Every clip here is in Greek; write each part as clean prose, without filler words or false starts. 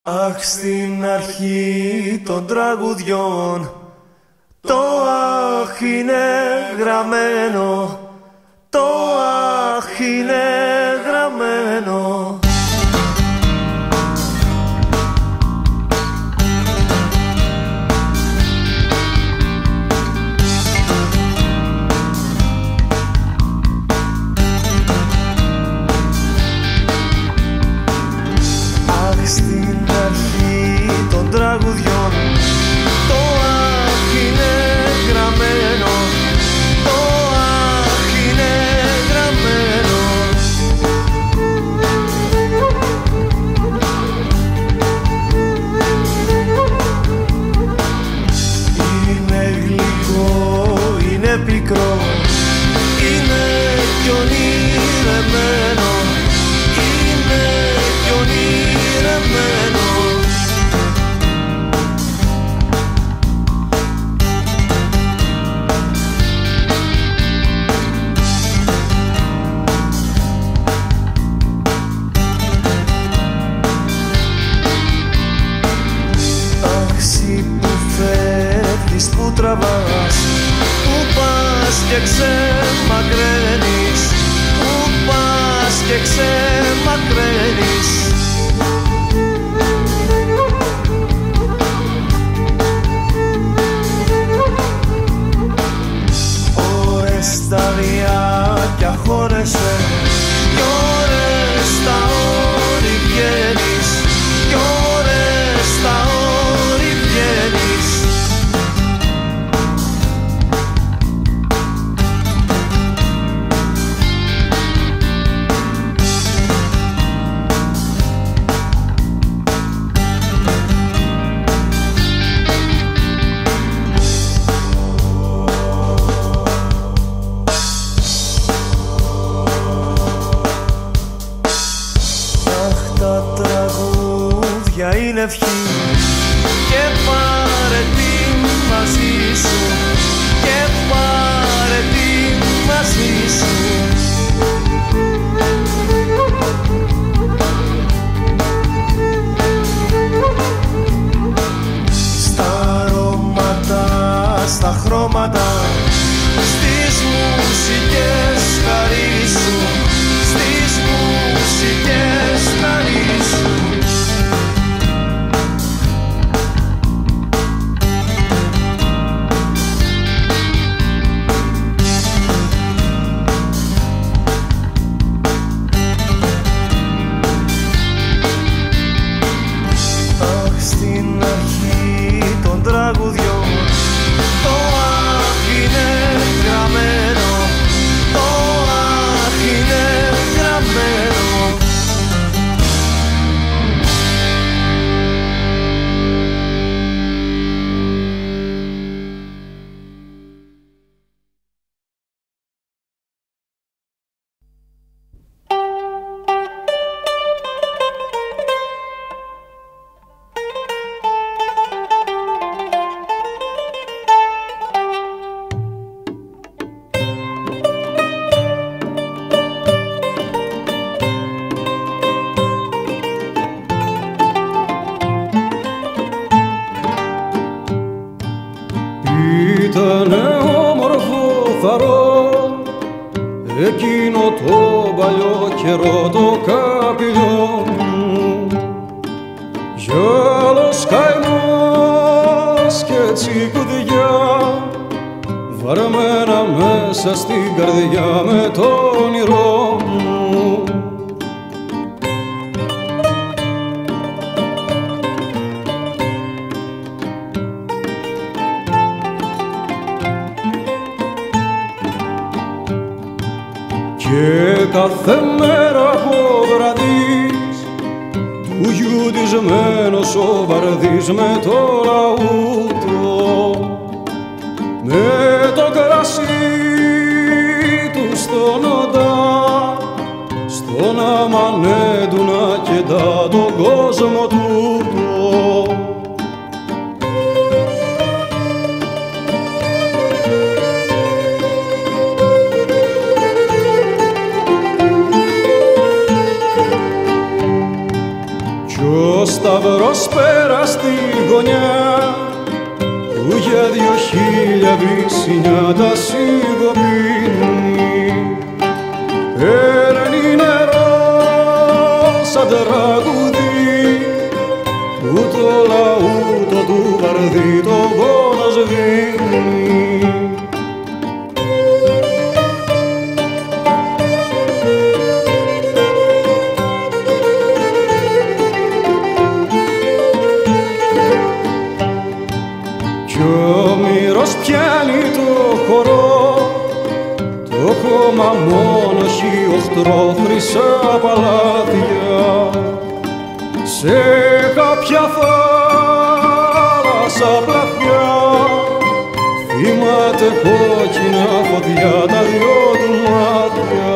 Αχ, στην αρχή των τραγουδιών το αχ είναι γραμμένο, το αχ είναι γραμμένο. Αχ, στην αρχή των τραγουδιών το αχ είναι γραμμένο, το αχ είναι γραμμένο. Είναι γλυκό, είναι πικρό, είναι κι ονειρεμένο, είναι κι ονειρεμένο. Που τραβάς, που πας και ξεμακραίνεις, που πας και ξεμακραίνεις. Ώρες στα διάκια χώνεσαι, κι ώρες στα όρη βγαίνεις, κι ώρες στα όρη βγαίνεις. Είναι ευχή και πάρε την μαζί σου, και πάρε την μαζί σου. Στα αρώματα, στα χρώματα, στις μουσικές χαρίσου, στις μουσικές χαρίσου. Ήτανε όμορφο θαρό εκείνο το παλιό καιρό το καπηλιό μου, γυάλος καημός και τσικουδιά βαρμένα μέσα στην καρδιά με το όνειρό μου. Και κάθε μέρα από βραδείς του γιου δυσμένος ο βαρδής με το λαούτο, με το κρασί του στον οντά, στον αμανέντουνα κεντά τον κόσμο τούτο. σταυρός πέρα στη γωνιά που για 2000 βυσσινιά τα σιγοπίνει. Παίρνει νερό σαν τραγουδί που το λαούτο του βαρδί το πόνο σβήνει. Κι ο μυρός πιάνει το χορό, το χώμα μόνο έχει οχτρό χρυσά παλάτια. Σε κάποια θάλασσα πλατιά θυμάται κόκκινα φωτιά τα δυο του μάτια.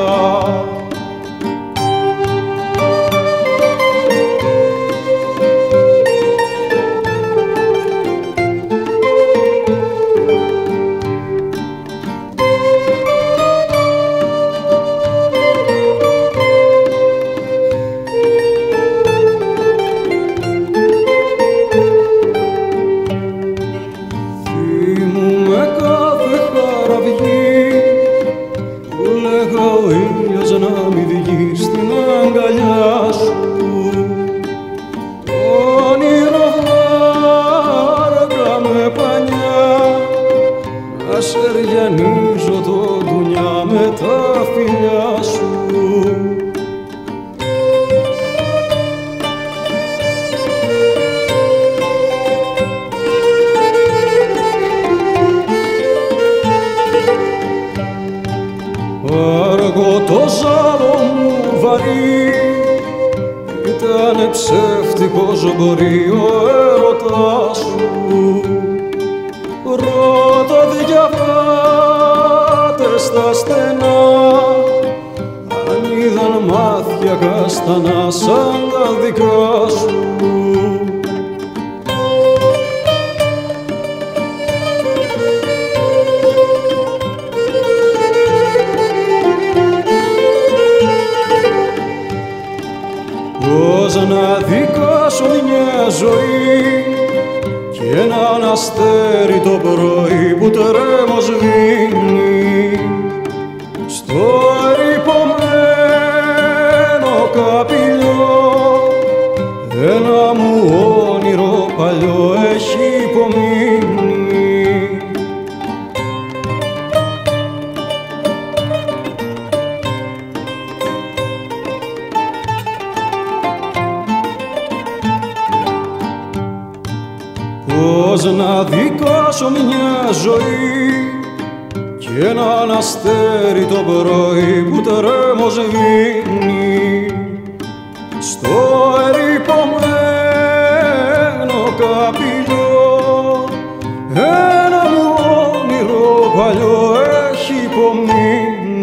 Σεριανίζω το δουνιά με τα φιλιά σου. Αργό το ζάλο μου βαρύ, ήτανε ψεύτικος μπορεί ο έρωτας σου. Ρώτα διαβάτε στα στενά αν είδαν μάτια καστανά σαν τα δικά σου. Πώς να δικάσω μια ζωή κι έναν αστέρι το πρωί που τρέμω σβήνει στο ερειπωμένο καπηλιό. Ένα μου όνειρο παλιό έχει υπομείνει. Πώς να δικάσω μια ζωή κι έναν αστέρι το πρωί που τρέμω σβήνει στο ερειπωμένο καπηλιό. Ένα μου όνειρο παλιό έχει υπομείνει.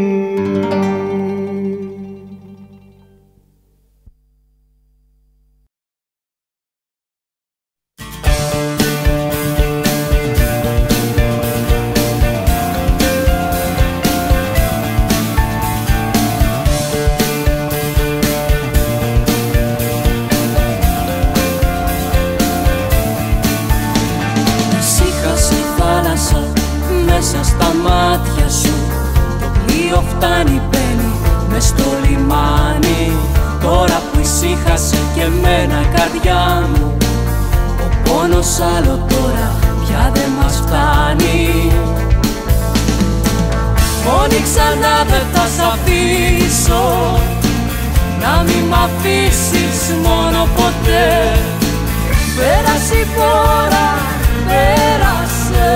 Μέσα στα μάτια σου το πλοίο φτάνει, μπαίνει μες στο λιμάνι. Τώρα που ησύχασε και εμένα η καρδιά μου, ο πόνος άλλο τώρα πια δεν μας φτάνει. Μόνη ξανά δεν θα σ' αφήσω, να μη μ' αφήσεις μόνο ποτέ. Πέρασε η φορά, πέρασε.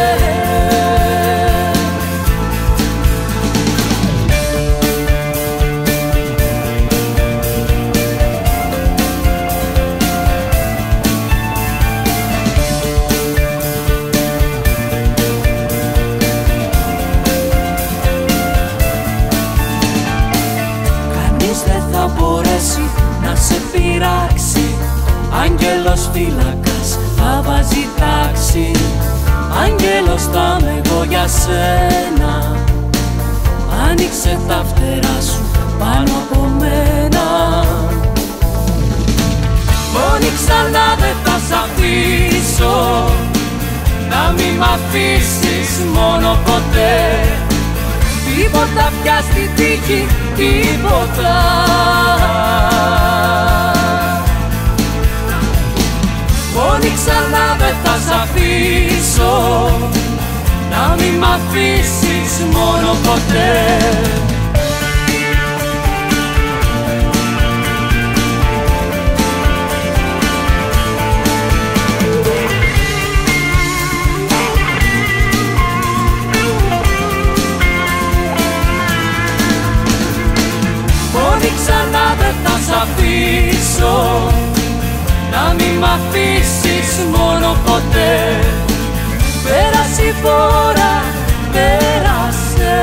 Να σε πειράξει, άγγελος φύλακας θα βάζει τάξη. Άγγελος θα είμαι εγώ για σένα, άνοιξε τα φτερά σου πάνω από μένα. Μόνη ξανά δεν θα σ' αφήσω, να μη μ' αφήσεις μόνο ποτέ. Τίποτα πια στη τύχη, τίποτα. Πόνοι ξανά δεν θα σ' αφήσω, να μη μ' αφήσεις μόνο ποτέ. Πόνοι ξανά δεν θα σ' αφήσω, να μη μ' αφήσεις μόνο ποτέ. Πέρασε η φορά, πέρασε.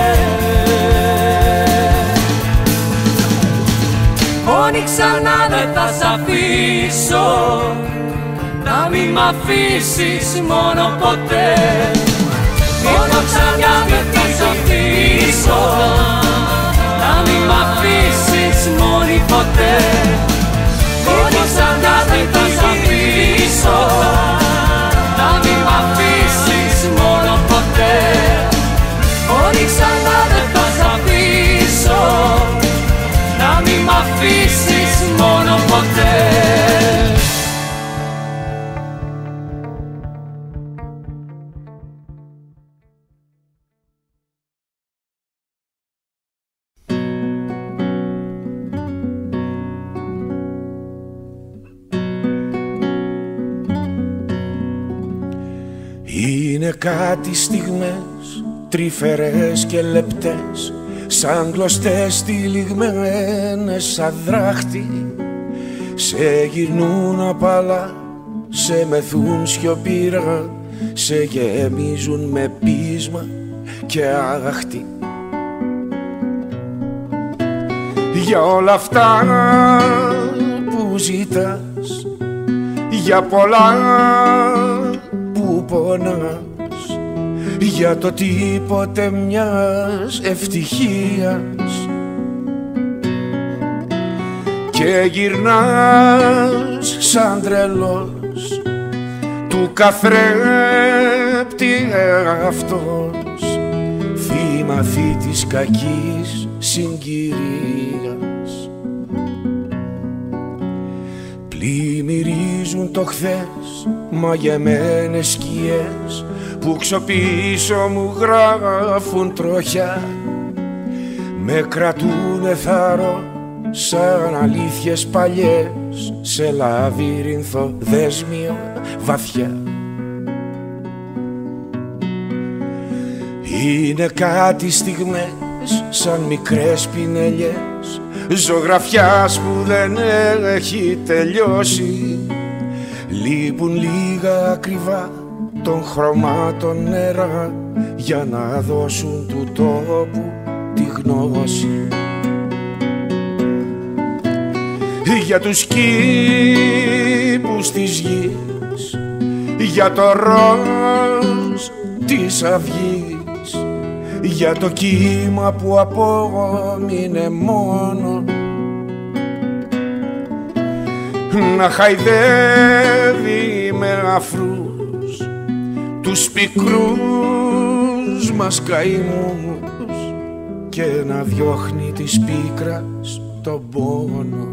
Πόνοι ξανά δεν θα σ' αφήσω, να μη μ' αφήσεις μόνο ποτέ. Πόνοι ξανά δεν θα σ' αφήσω, να μη μ' αφήσεις μόνη ποτέ. Πόνοι ξανά δεν θα σ' αφήσω, να μη μ' αφήσεις μόνο ποτέ. Πόνοι ξανά δεν θα σ' αφήσω, να μη μ' αφήσεις μόνο ποτέ. Είναι κάτι στιγμές τρυφερές και λεπτές, σαν κλωστές τυλιγμένες σαν δράχτη. Σε γυρνούν απαλά, σε μεθούν σιωπήρα, σε γεμίζουν με πείσμα και άχτη. Για όλα αυτά που ζητάς, για πολλά που πονάς, για το τίποτε μιας ευτυχίας, και γυρνάς σαν τρελός του καθρέπτη εαυτός, θύμα της κακής συγκυρίας. Πλημμυρίζουν το χθες μαγεμένες σκιές, που ξοπίσω μου γράφουν τροχιά, με κρατούνε θάρρο σαν αλήθειες παλιές, σε λαβύρινθο δέσμιο βαθιά. Είναι κάτι στιγμές σαν μικρές πινελιές ζωγραφιάς που δεν έχει τελειώσει. Λείπουν λίγα ακριβά των χρωμάτων νερά, για να δώσουν του τόπου τη γνώση. Για τους κήπους της γης, για το ροζ της αυγής, για το κύμα που απόμεινε μόνο να χαϊδεύει με αφρούς τους πικρούς μας καημούς, και να διώχνει της πίκρας τον πόνο.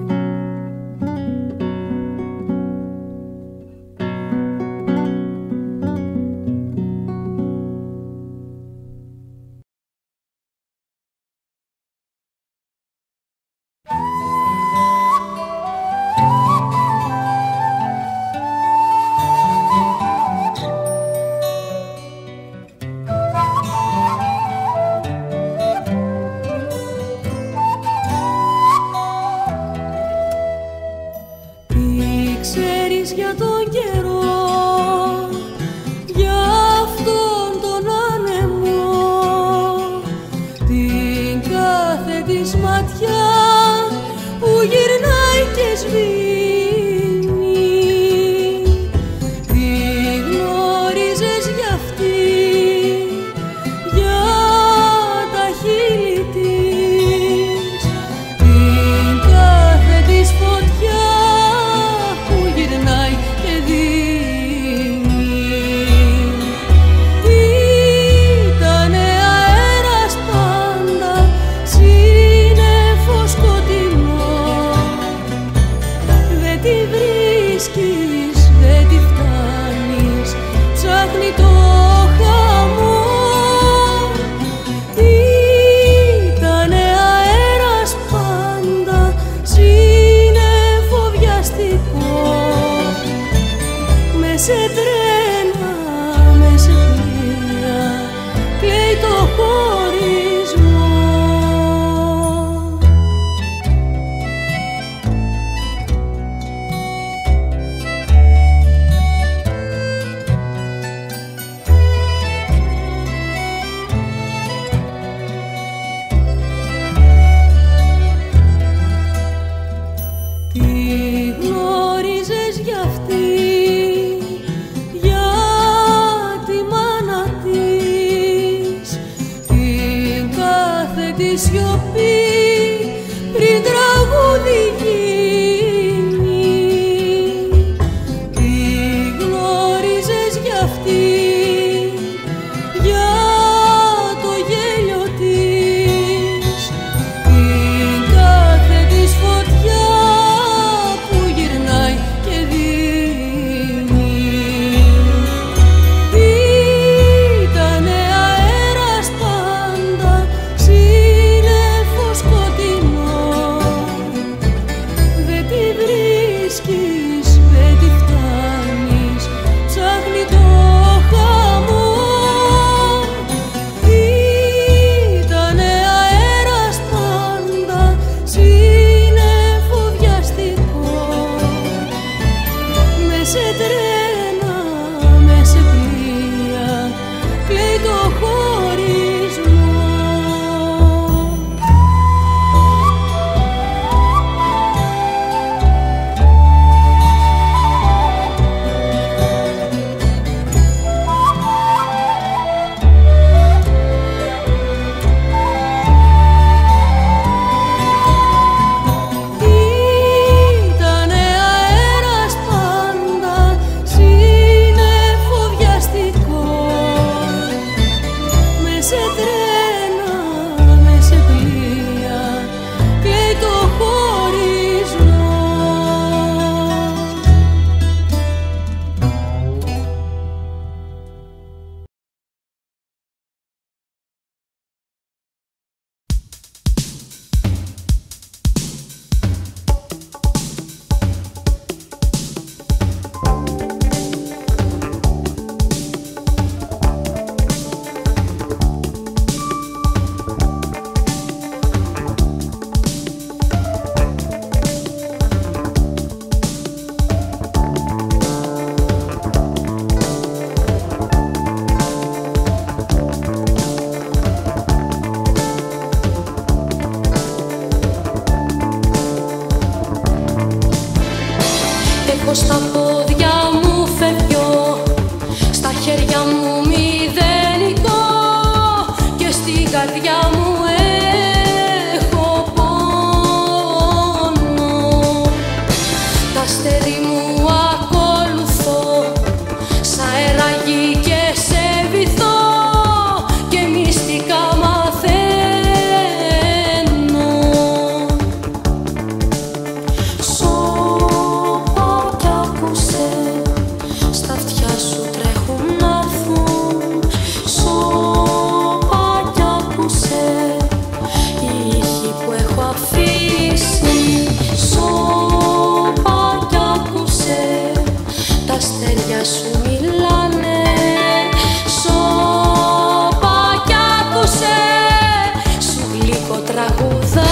Που τη σιωπή πριν τραγούδι γίνει. Τι γνώριζες γι' αυτή, για το γέλιο της, την κάθε της φωτιά που γυρνάει και δίνει. Ήτανε αέρας πάντα, σύννεφο σκοτεινό. Δεν τη βρίσκεις, δεν τη φτάνεις, ψάχνει το χαμό. Ήτανε αέρας πάντα, σύννεφο βιαστικό. Μες σε τρένα, μες σε πλοία, κλαίει το χωρισμό. Ήτανε αέρας πάντα, σύννεφο βιαστικό. Μες σε τρένα, μες σε πλοία, κλαίει το χωρισμό. Έχω στα πόδια μου φεύγω, στα χέρια μου μηδενικό και στην καρδιά μου έχω πόνο. Τα αστέρι μου ακολουθώ, σ' αεραγή και σε βυθό και μυστικά μαθαίνω. Σώπα κι άκουσε, στα αυτιά σου τρέχουν να έρθουν. Σώπα κι άκουσε, οι ήχοι που έχω αφήσει. Σώπα κι άκουσε, τα αστέρια σου μιλάνε. Σώπα κι άκουσε, σου γλυκό τραγουδάνε.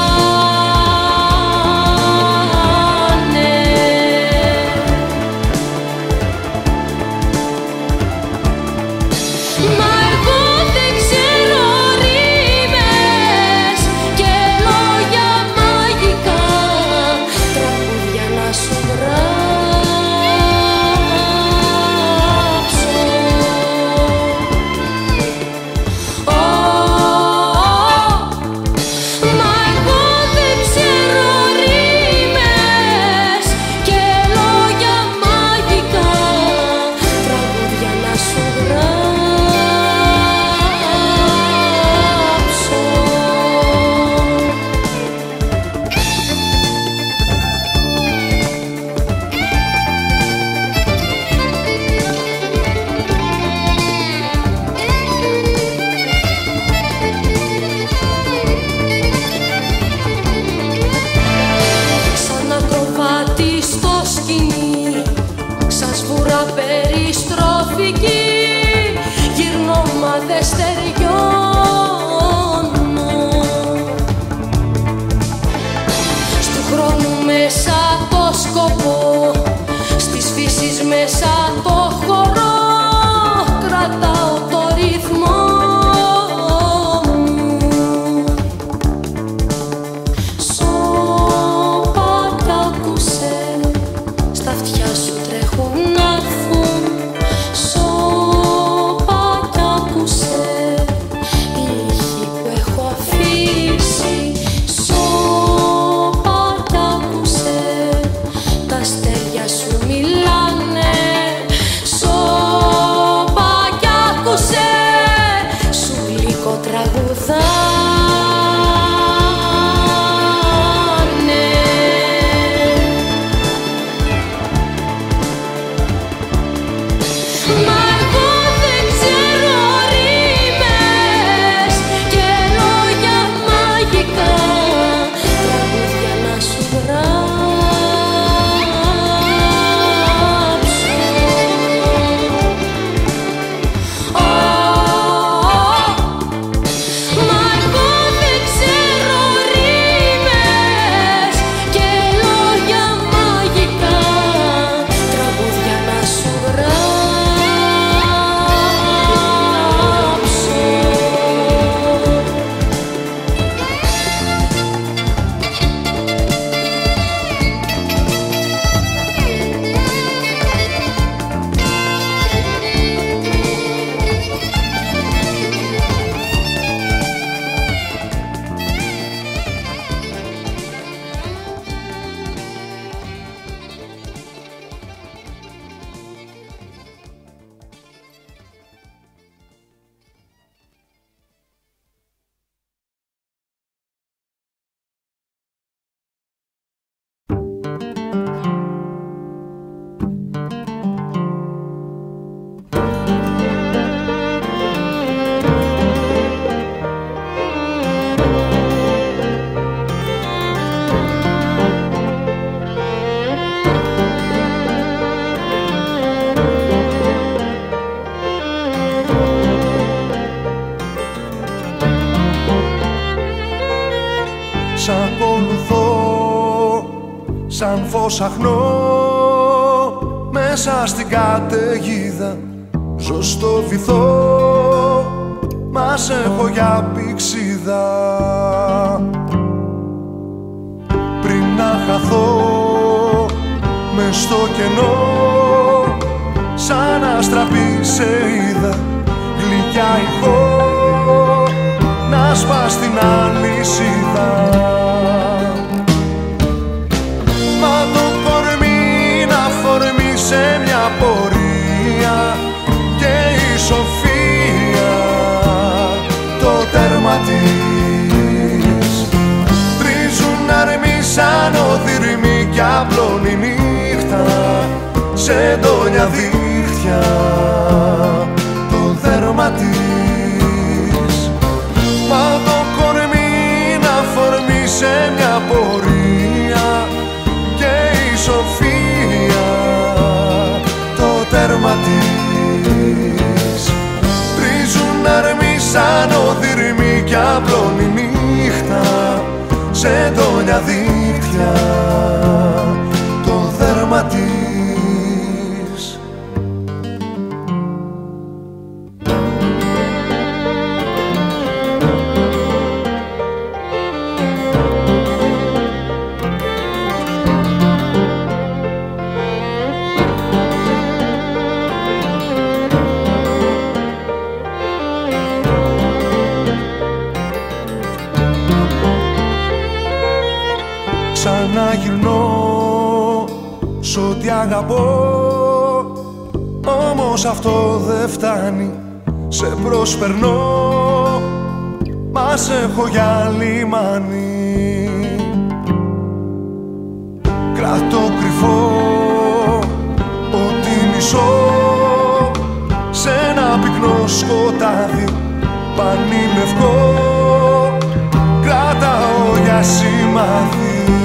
Μα εγώ δεν ξέρω ρήμες και λόγια μαγικά, τραγούδια να σου γράψω. Μα εγώ δεν ξέρω ρήμες και λόγια μαγικά, τραγούδια να σου γράψω. Σαν ακροβάτη στο σκηνή, σαν σβούρα περιστροφική, γυρνώ μα δεν στεριώνω. Στου χρόνου μέσα το σκοπό, στις φύσεις μέσα το χορό, κρατάω το ρυθμό μου. Σώπα κι άκουσε, στα αυτιά σου τρέχουν να έρθουν. Σώπα κι άκουσε, οι ήχοι που έχω αφήσει. Σ' ακολουθώ σαν φως αχνό μέσα στην καταιγίδα. Ζω στο βυθό, μας έχω για πηξίδα. Πριν να χαθώ μες στο κενό, σαν αστραπή σε είδα, γλυκιά ηχό να σπάς την αλυσίδα. Μα το κορμί να φορμεί σε μια πορεία και η σοφία το τέρμα της. Τρίζουν αρμοί σαν οδυρμοί κι απλώνει νύχτα σε εντόνια δίχτυα το δέρμα της. Μα το κορμί να φορμεί σε μια πορεία και η σοφία το τέρμα της. Τρίζουν αρμοί σαν οδυρμοί κι απλώνει νύχτα σε εντόνια δίχτυα το δέρμα της. Ξαναγυρνώ σ' ό,τι αγαπώ, όμως αυτό δεν φτάνει. Σε προσπερνώ, μας έχω για λιμάνι. Κρατώ κρυφό ό,τι μισώ σε ένα πυκνό σκοτάδι πανί λευκό, κρατάω για σημάδι.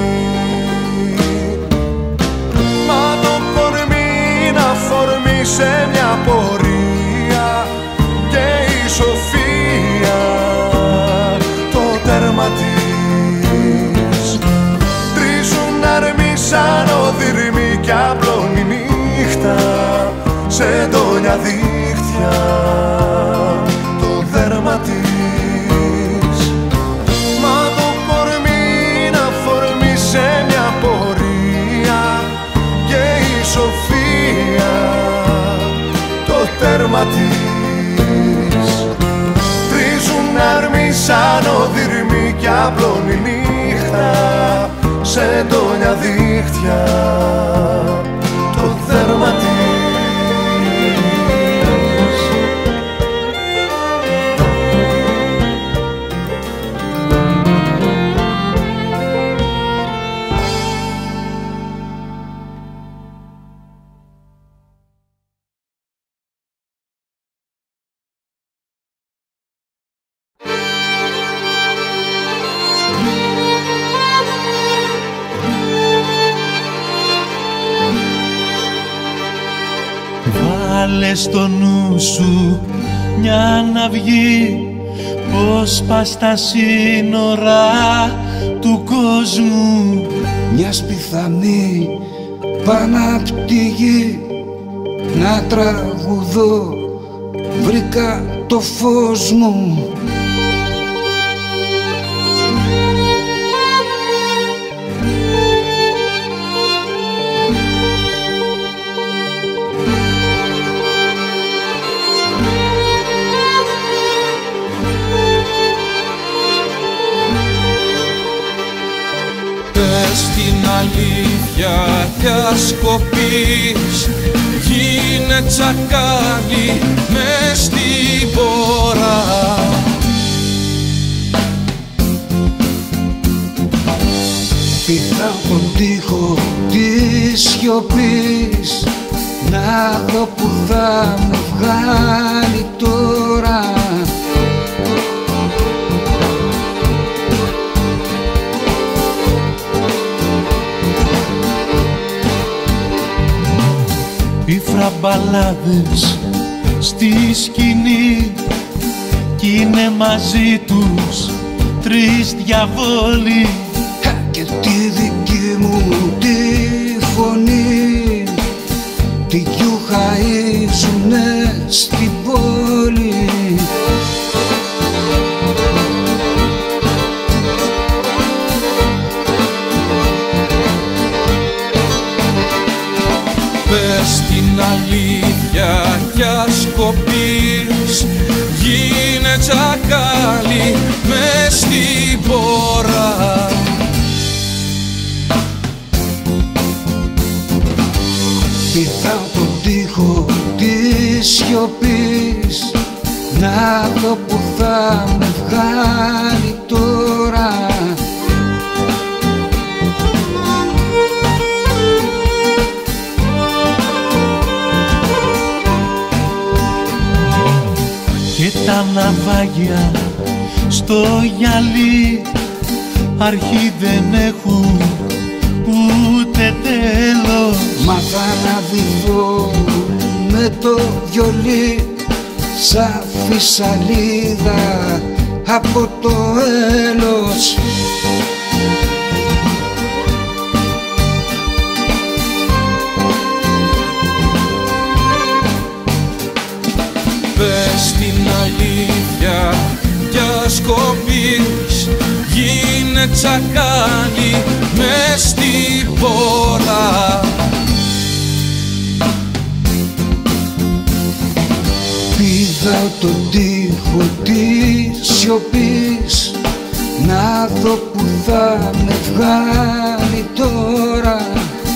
Φορμή σε μια πορεία και η σοφία το τέρμα της. Τρίζουν αρμοί σαν οδυρμοί κι απλώνει νύχτα σε εντόνια δίχτυα το δέρμα της. Μα το κορμί να φορμεί σε μια πορεία και η σοφία το τέρμα της. Τρίζουν αρμοί σαν οδυρμοί κι απλώνει νύχτα σε εντόνια δίχτυα το δέρμα της. Βάλε στο νου σου μια ναυγή πως πας στα σύνορα του κόσμου. Μια πιθανή πάνω απ' τη γη να τραγουδώ, βρήκα το φως μου. Την αλήθεια κι ας κοπείς, γίνε τσακάλι μες στην πόρα. Πήρα τον τοίχο της σιωπής να δω που θα με βγάλει τώρα. Πίφρα μπαλάδες στη σκηνή κι είναι μαζί τους τρεις διαβόλοι τη δική μου τη φωνή, τι γιουχαΐζουνε στην πόλη. Πες την αλήθεια κι ας κοπείς, γίνε τσακάλι μες στην πόρα. Πηδάω τον τοίχο της σιωπής, να δω που θα με βγάλει τώρα. Και τα ναυάγια στο γυαλί αρχή δεν έχουν ούτε τέλος. Μα θα αναδυθώ με το βιολί σαν φυσαλίδα από το έλος. Πες την αλήθεια κι ας κοπείς, γίνε τσακάλι μες στην πόρα. Πηδάω τον τοίχο της σιωπής, να δω που θα με βγάλει τώρα.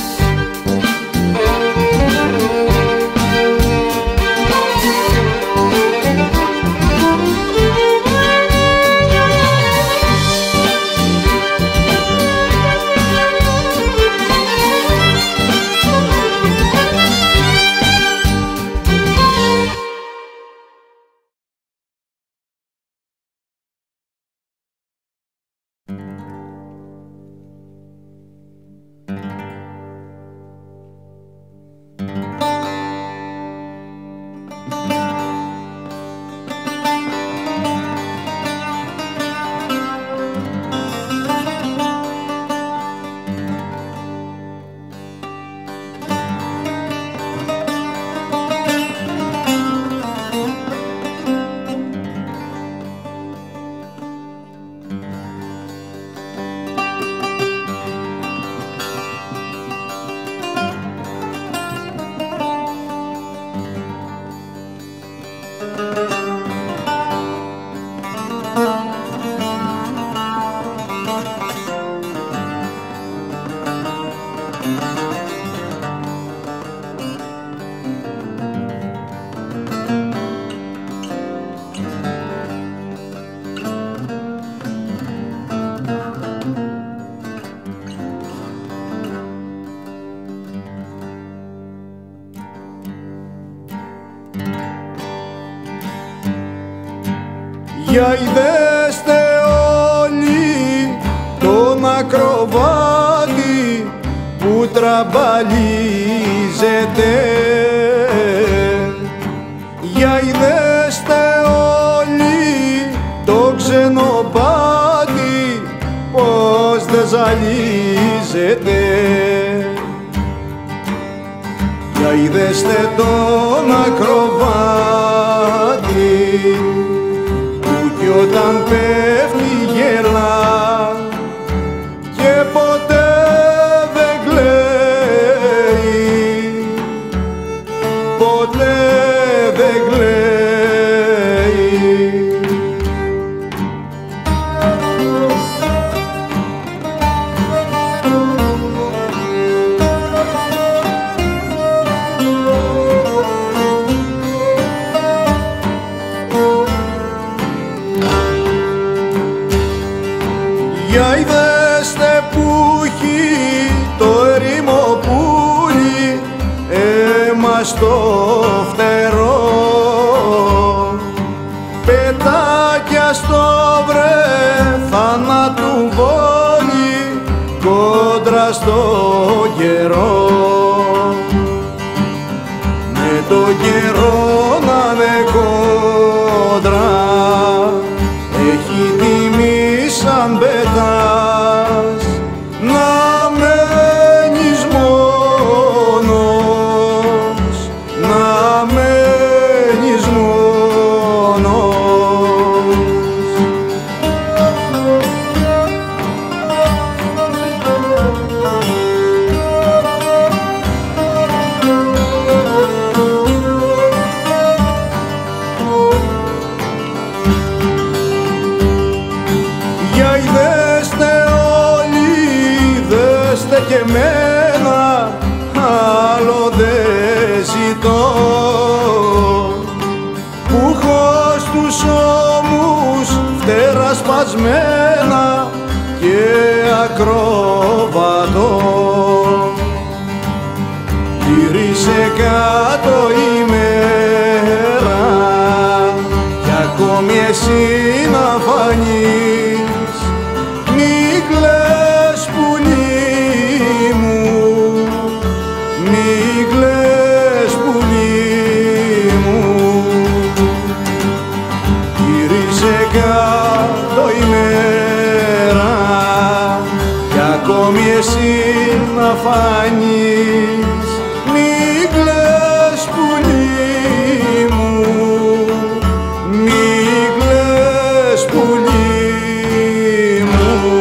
Για ειδέστε όλοι τον ακροβάτη που τραμπαλίζεται. Για ειδέστε όλοι το ξενοπάτη πως δεν ζαλίζεται. Για ειδέστε τον ακροβάτη κι όταν πέφτει γελά και ποτέ δεν κλαίει, ποτέ δεν κλαίει. Για είδεστε που έχει το ερημοπούλι αίμα στο φτερό, πετάκια στο βρε θανάτου βόλι κόντρα στο καιρό. Με το καιρό να είναι κόντρα έχει τιμή σαν πετάς, να και εμένα άλλο δεν ζητώ, που έχω στους ώμους φτερά σπασμένα και ακροβατώ. Γύρισε κάτω η μέρα κι ακόμη εσύ να φανείς, μη κλαις πουλί μου, μη κλαις πουλί μου. Γύρισε κάτω η μέρα κι ακόμη εσύ να φανείς, μη κλαις πουλί μου, μη κλαις πουλί μου.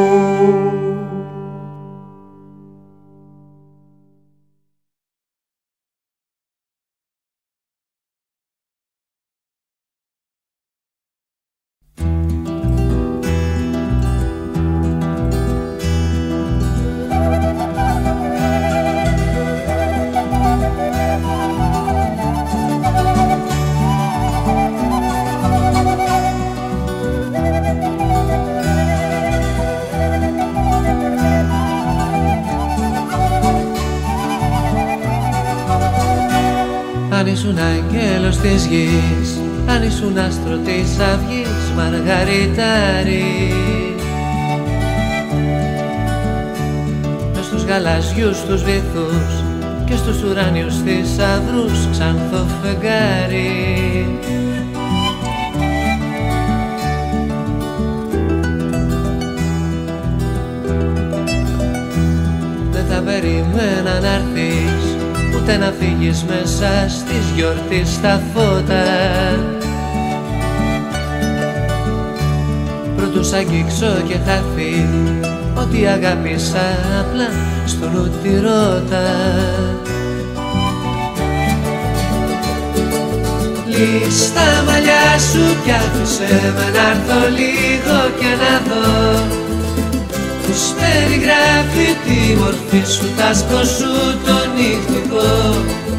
Αν ήσουν αγγέλος της γης, αν ήσουν άστρο της αυγής, μαργαριτάρι, μες στους γαλαζιούς τους βυθούς και στους ουράνιους θησαυρούς ξανθό φεγγάρι. Δεν θα περιμένα να έρθεις, ούτε να φύγεις μέσα στις γιορτής στα φώτα, προτού σ' αγγίξω και χαθεί ότι αγάπησα απλά στο νου τη ρώτα. Λύσ' τα μαλλιά σου κι άφησε με να έρθω λίγο και να δω πώς περιγράφει τη μορφή σου, τ' άσπρο σου το νυχτικό.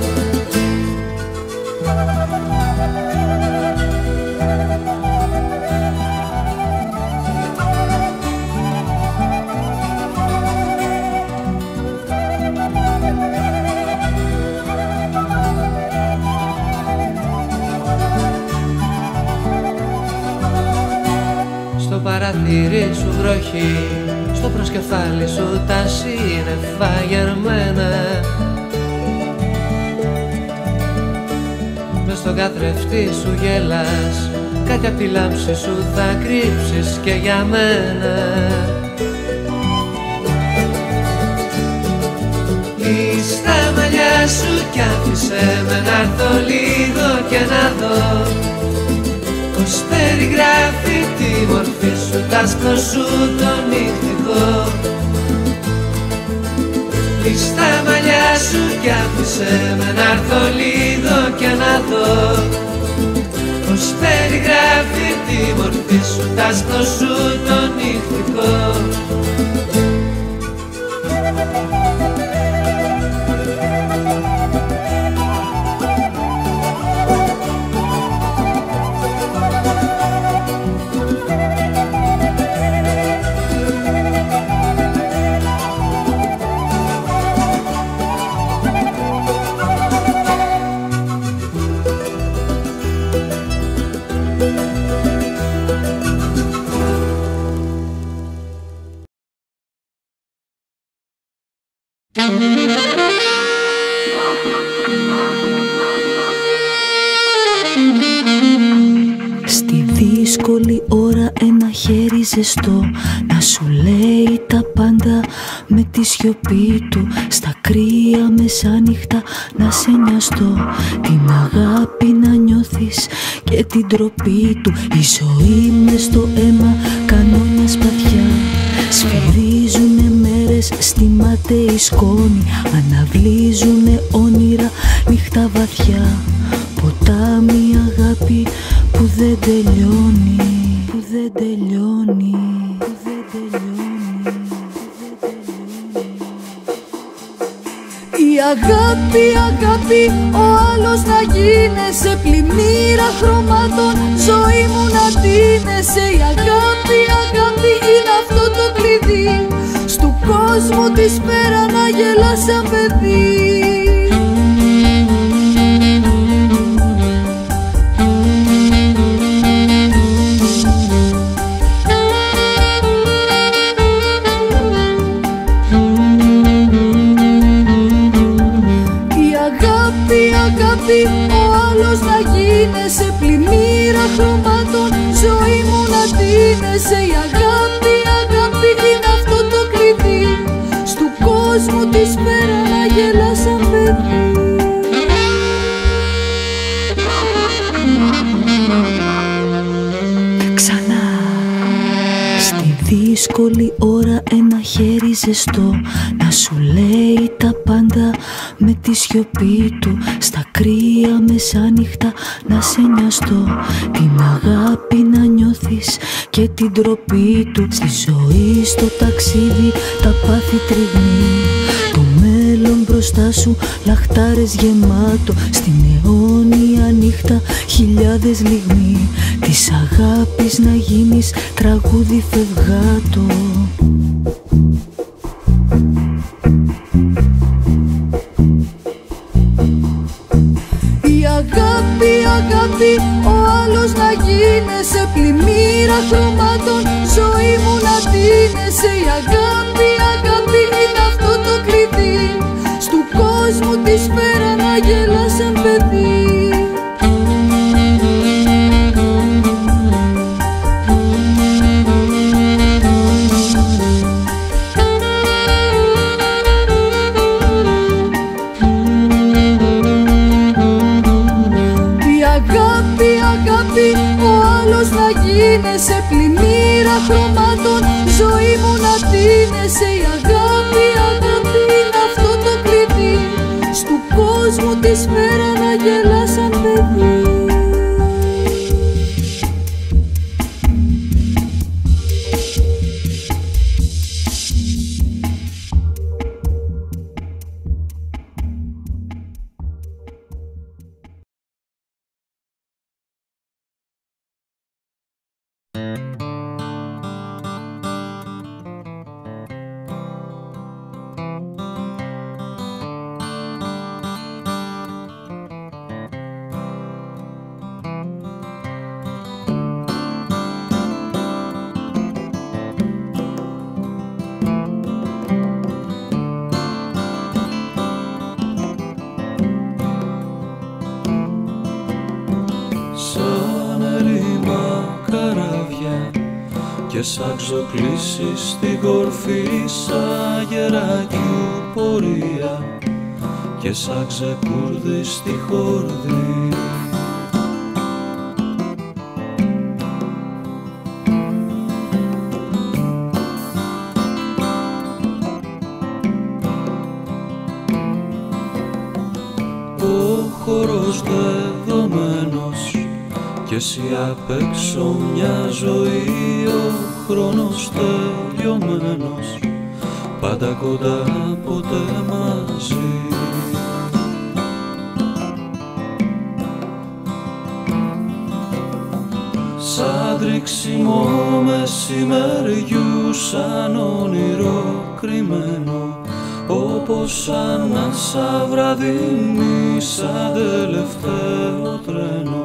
Στο παραθύρι σου βροχή, στο προσκεφάλι σου τα σύννεφα γερμένα, μες στον καθρέφτη σου γελάς, κάτι απ' τη λάμψη σου θα κρύψεις και για μένα. Λύσ' τα μαλλιά σου κι άφησε με να έρθω λίγο και να δω πώς περιγράφει τη μορφή σου, τ' άσπρο σου το νυχτικό. Λύσ' τα μαλλιά σου κι άφησε με να έρθω λίγο και να δω πώς περιγράφει τη μορφή σου, τ' άσπρο σου το νυχτικό. Στη δύσκολη ώρα ένα χέρι ζεστό να σου λέει τα πάντα με τη σιωπή του. Στα κρύα μεσάνυχτα να σε νοιαστώ, την αγάπη να νιώθεις και την τροπή του. Η ζωή μες στο αίμα κανόνια σπαθιά, σφυρίζουνε μέρες στη ματέη σκόνη, αναβλύζουνε όνειρα νύχτα βαθιά. Ποτάμι αγάπη που δεν τελειώνει, που δεν τελειώνει, που δεν τελειώνει, που δεν τελειώνει. αγάπη, αγάπη, ο άλλος να γίνεσαι, πλημμύρα χρωμάτων, ζωή μου να ντύνεσαι. Η αγάπη, αγάπη, είναι αυτό το κλειδί, στου κόσμου τη σφαίρα να γελάς σαν παιδί. Ο άλλος να γίνεσαι, πλημμύρα χρωμάτων, ζωή μου να ντύνεσαι. Η αγάπη, αγάπη, είναι αυτό το κλειδί, στου κόσμου τη σφαίρα να γελάς σαν παιδί. Ξανά στη δύσκολη ώρα ένα χέρι ζεστό να σου λέει τα πάντα με τη σιωπή του. Στα κρύα μεσάνυχτα να σε νοιαστώ, την αγάπη να νιώθεις και την τροπή του. Στη ζωή, στο ταξίδι, τα πάθη τριγμή, το μέλλον μπροστά σου λαχτάρες γεμάτο. Στην αιώνια νύχτα χιλιάδες λιγμοί, της αγάπης να γίνεις τραγούδι φευγάτο. Αγάπη, αγάπη, ο άλλος να γίνεσαι, πλημμύρα χρωμάτων, ζωή μου να ντύνεσαι. Η αγάπη, αγάπη, είναι αυτό το κλειδί, στου κόσμου τη σφαίρα να γελάς σαν παιδί. Ο άλλος να γίνεσαι, πλημμύρα χρωμάτων, ζωή μου να ντύνεσαι. Η αγάπη, αγάπη, είναι αυτό το κλειδί, στου κόσμου τη σφαίρα να γελάς σαν παιδί. Σαν ξοκλήσεις στην κορφή, σαν γερακιού πορεία και σαν ξεκούρδι στη χόρδη. Ο χορός δεδομένος κι εσύ απ' έξω μια ζωή, ο χρόνος τελειωμένος, πάντα κοντά ποτέ μαζί. Σαν τρίξιμο μεσημεριού, σαν όνειρο κρυμμένο, όπως ανάσα βραδινή, σαν τελευταίο τρένο.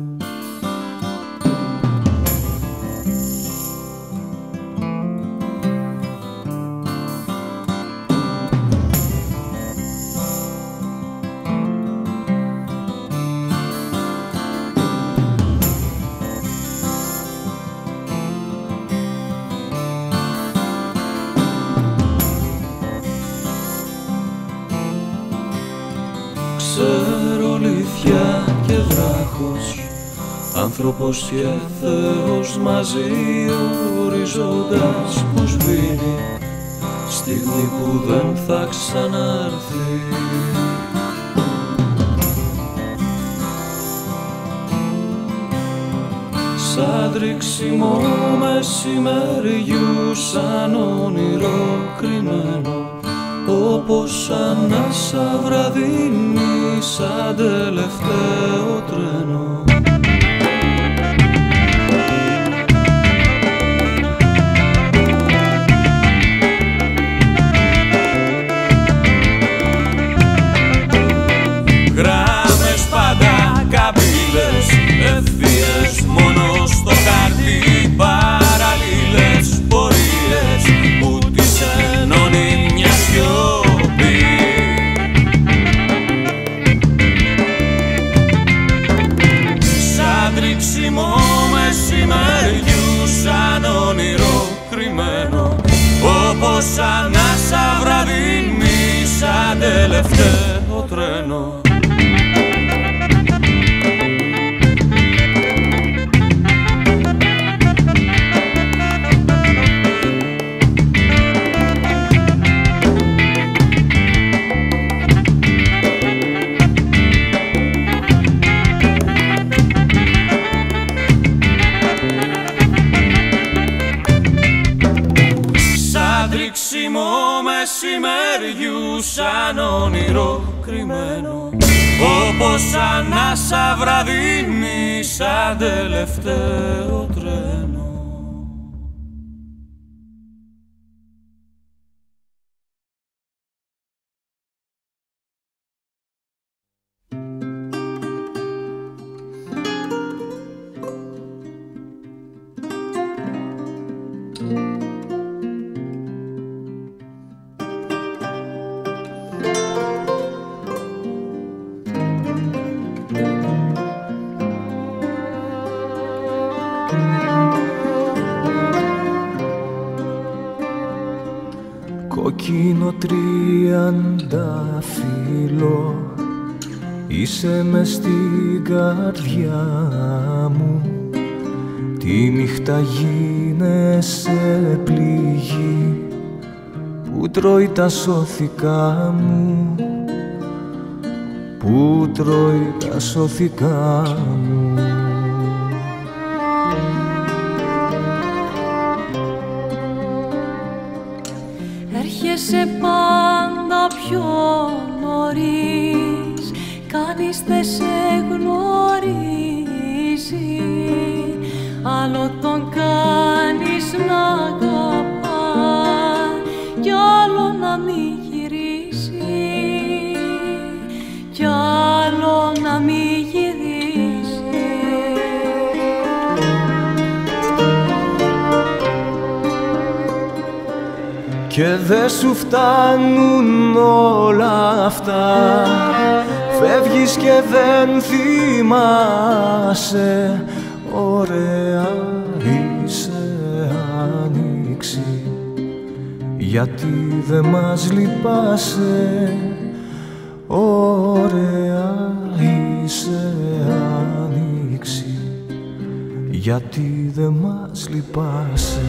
Ξέρω λυθιά και βράχος, άνθρωπος και Θεός μαζί, οριζόντας που σβήνει, στιγμή που δεν θα ξανάρθει. Σαν τρίξιμο μεσημεριού, σαν όνειρο κρυμμένο, όπως ανάσα βραδινή σαν τελευταίο τρένο. Γράμμες πάντα καμπύλες, ευθείες μόνο στο χαρτί, παραλλήλες πορείες που τις ενώνει μια σιωπή. Σαν τρίξιμο μεσημεριού, σαν όνειρο κρυμμένο, όπως ανάσα βραδινή σαν τελευταίο τρένο. Μεσημεριού σαν όνειρο κρυμμένο, όπως ανάσα βραδινή σαν τελευταίο τρένο. Κόκκινο τριαντάφυλλο, είσαι μες στην καρδιά μου. Τη νύχτα γίνεσαι πληγή που τρώει τα σώθηκα μου, που τρώει τα σώθηκα μου. Έρχεσαι πάντα πιο νωρίς, κανείς δεν σε γνωρίζει, άλλο τον κάνεις να αγαπά κι άλλο να μην γυρίσει, κι άλλο να μην γυρίσει. Και δε σου φτάνουν όλα αυτά, φεύγεις και δεν θυμάσαι, ωραία είσαι άνοιξη, γιατί δε μας λυπάσαι, ωραία είσαι άνοιξη, γιατί δε μας λυπάσαι.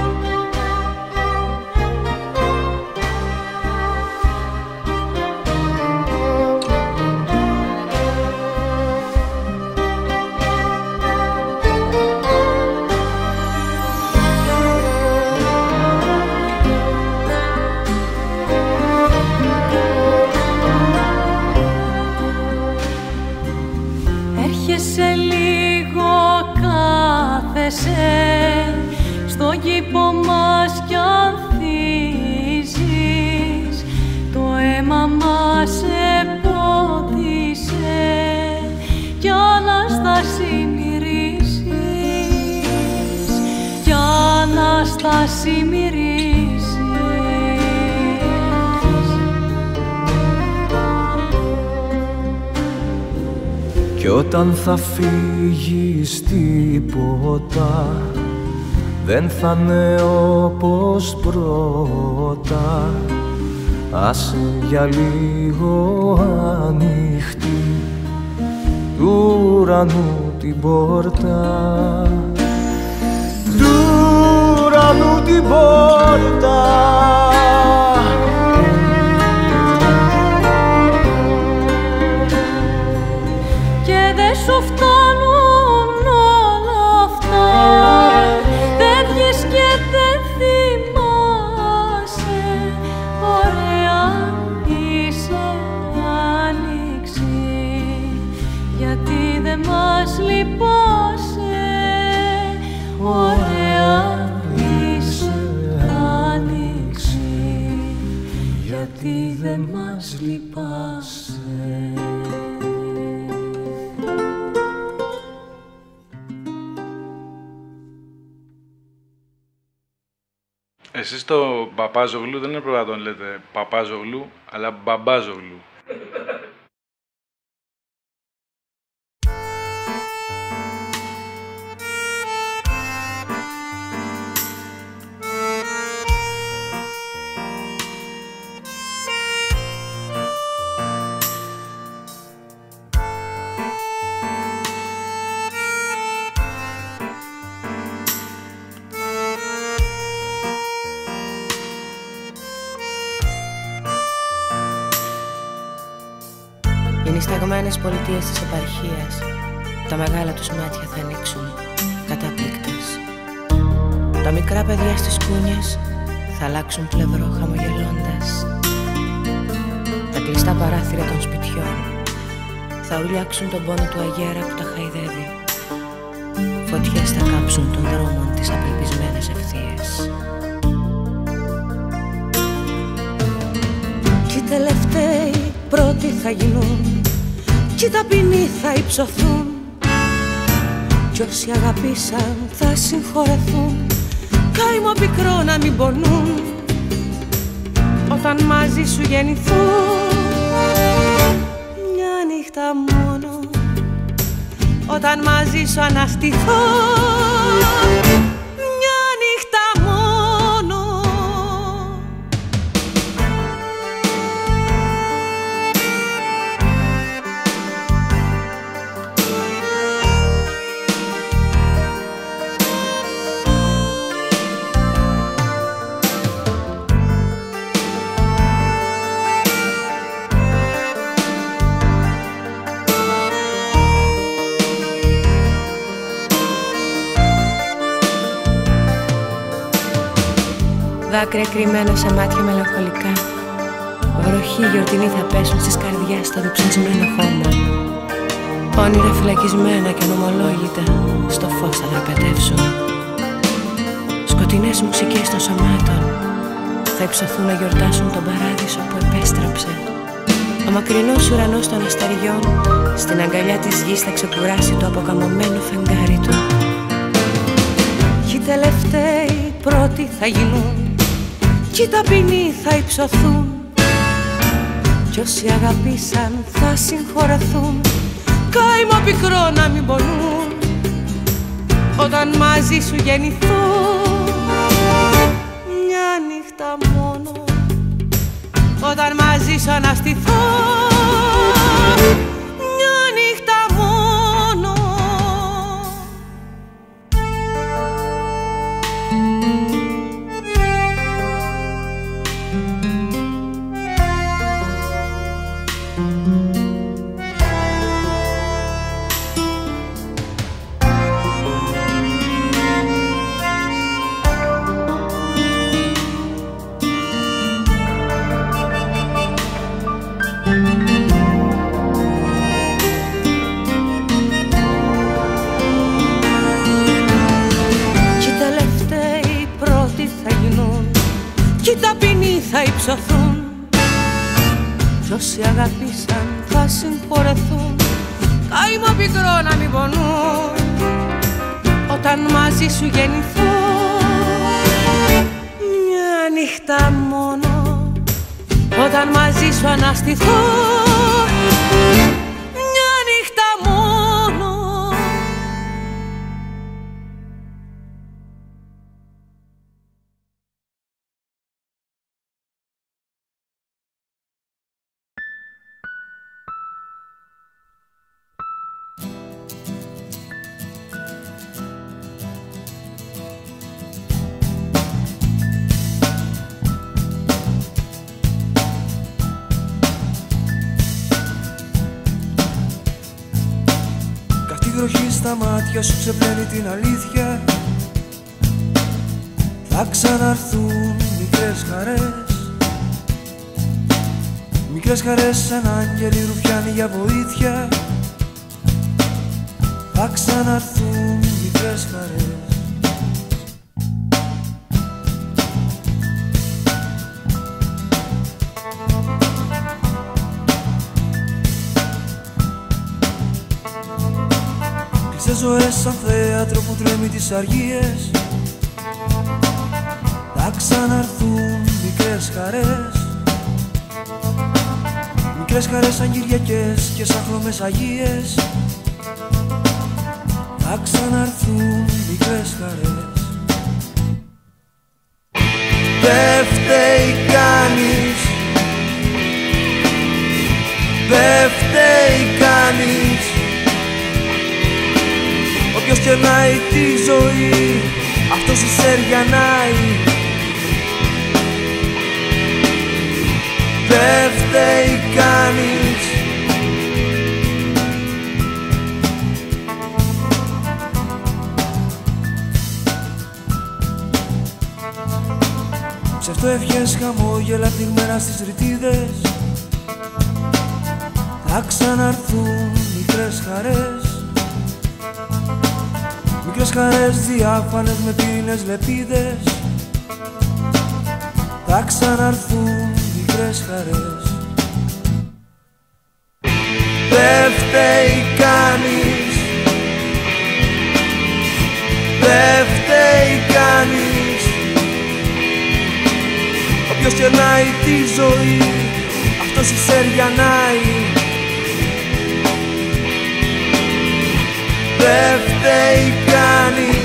Έρχεσαι λίγο, κάθεσαι στον κήπο μας κι ανθίζεις, το αίμα μας επότισε κι Ανάσταση μυρίζεις, κι Ανάσταση μυρίζεις. Κι όταν θα φύγεις τίποτα δεν θα είναι όπως πρώτα, άσε για λίγο ανοιχτή του ουρανού την πόρτα, του ουρανού την πόρτα. Και δεν σου φτάνουν όλα αυτά, φεύγεις και δεν θυμάσαι, ωραία γιατί δεν μας λυπάσαι. Εσείς το Παπάζογλου δεν είναι πρέπει να τον λέτε Παπάζογλου, αλλά Μπαμπάζογλου. Οι σταγμένες πολιτείες της επαρχίας, τα μεγάλα τους μάτια θα ανοίξουν, κατάπληκτες. Τα μικρά παιδιά στις κούνιες θα αλλάξουν πλευρό χαμογελώντας. Τα κλειστά παράθυρα των σπιτιών θα ουρλιάξουν τον πόνο του αγέρα που τα χαϊδεύει. Φωτιές θα κάψουν των δρόμων τις απελπισμένες ευθείες. Κι οι τελευταίοι πρώτοι θα γίνουν, κι οι ταπεινοί θα υψωθούν, κι όσοι αγαπήσαν θα συγχωρεθούν. Κάημο πικρό να μην πονούν όταν μαζί σου γεννηθούν. Μια νύχτα μόνο όταν μαζί σου αναστηθώ. Μια νύχτα μόνο. Δάκρυα κρυμμένα σε μάτια μελαγχολικά, βροχή γιορτινή θα πέσουν στις καρδιάς στο διψασμένο χώμα. Όνειρα φυλακισμένα και νομολόγητα στο φως θα δραπετεύσουν. Σκοτεινές μουσικές των σωμάτων θα υψωθούν να γιορτάσουν τον παράδεισο που επέστρεψε. Ο μακρινός ουρανός των αστεριών στην αγκαλιά της γης θα ξεκουράσει το αποκαμωμένο φεγγάρι του. Κι οι τελευταίοι πρώτοι θα γίνουν, κι οι ταπεινοί θα υψωθούν, κι όσοι αγαπήσαν θα συγχωρεθούν. Κάημο πικρό να μην πονούν όταν μαζί σου γεννηθούν. Μια νύχτα μόνο όταν μαζί σου αναστηθώ. Μια νύχτα μόνο. Θα υψωθούν, κι όσοι αγαπήσαν θα συγχωρεθούν. Κάημο πικρό να μην πονούν όταν μαζί σου γεννηθούν. Μια νύχτα μόνο όταν μαζί σου αναστηθώ. Μια νύχτα μόνο. Βροχή στα μάτια σου ξεπλένει την αλήθεια. Θα ξαναρθούν μικρές χαρές, μικρές χαρές σαν άγγελοι ρουφιάνοι για βοήθεια. Θα ξαναρθούν μικρές χαρές. ζωές σαν θέατρο που τρέμει τις αργίες. Θα ξαναρθούν μικρές χαρές, μικρές χαρές σαν Κυριακές και σαν χρώμες Αγίες. Θα ξαναρθούν μικρές χαρές. Δεν φταίει κανείς, δεν φταίει κανείς. Όποιος κερνάει τη ζωή, αυτός ισεριανάει. Δεν φταίει κανείς. Ψευτοευχές, χαμόγελα πνιγμένα στις ρητίδες. Θα ξαναρθούν μικρές χαρές, μικρές χαρές διάφανες με πύρινες λεπίδες. Θα ξαναρθούν μικρές χαρές. Δεν φταίει κανείς, δεν φταίει κανείς. Όποιος κερνάει τη ζωή, αυτός ισεριανάει. Δεν φταίει κανείς.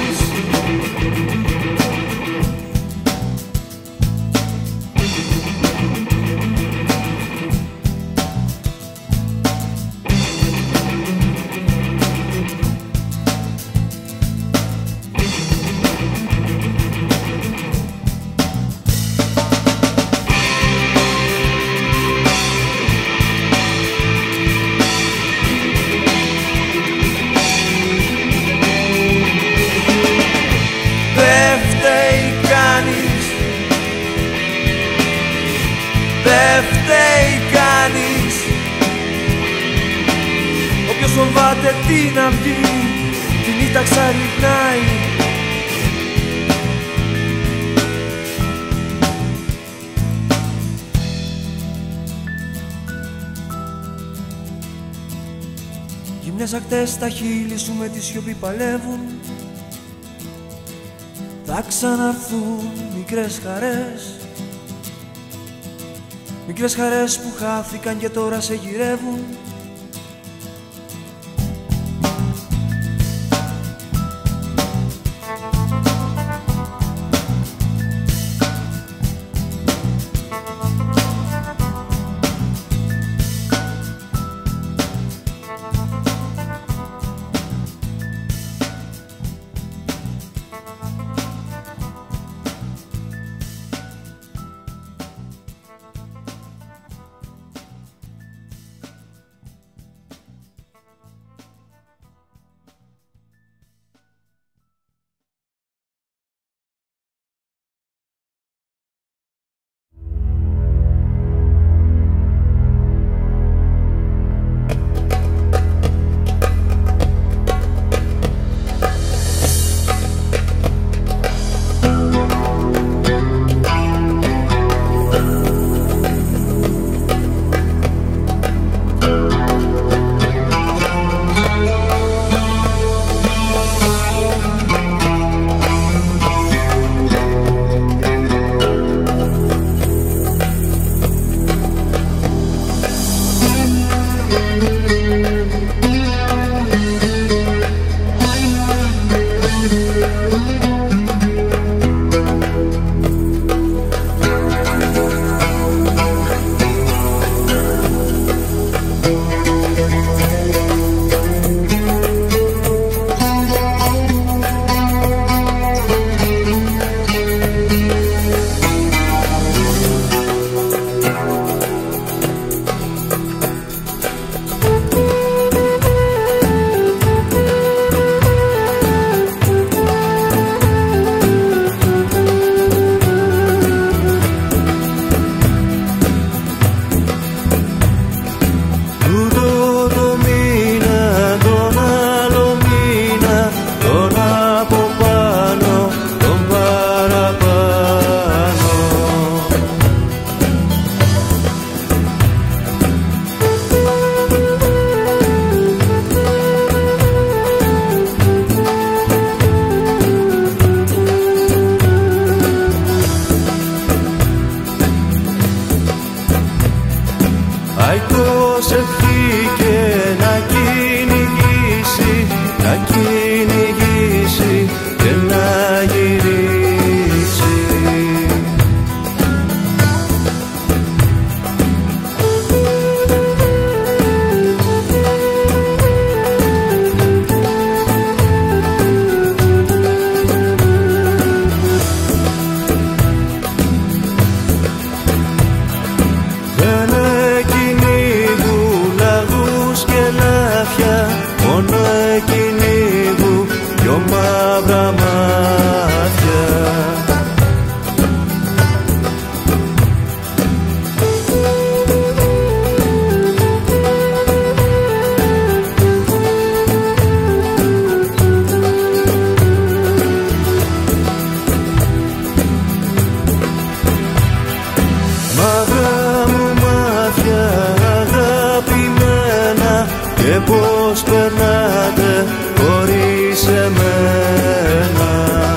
Δεν φταίει κανείς. Όποιος φοβάται την αυγή, τη νύχτα ξαρρυπνάει. Γυμνές ακτές στα χείλη σου με τη σιωπή παλεύουν. Θα ξαναρθούν μικρές χαρές, μικρές χαρές που χάθηκαν και τώρα σε γυρεύουν. προσευχή και να κυνηγήσει, να κυνηγήσει και να γυρίσει. Πώς περνάτε χωρίς εμένα.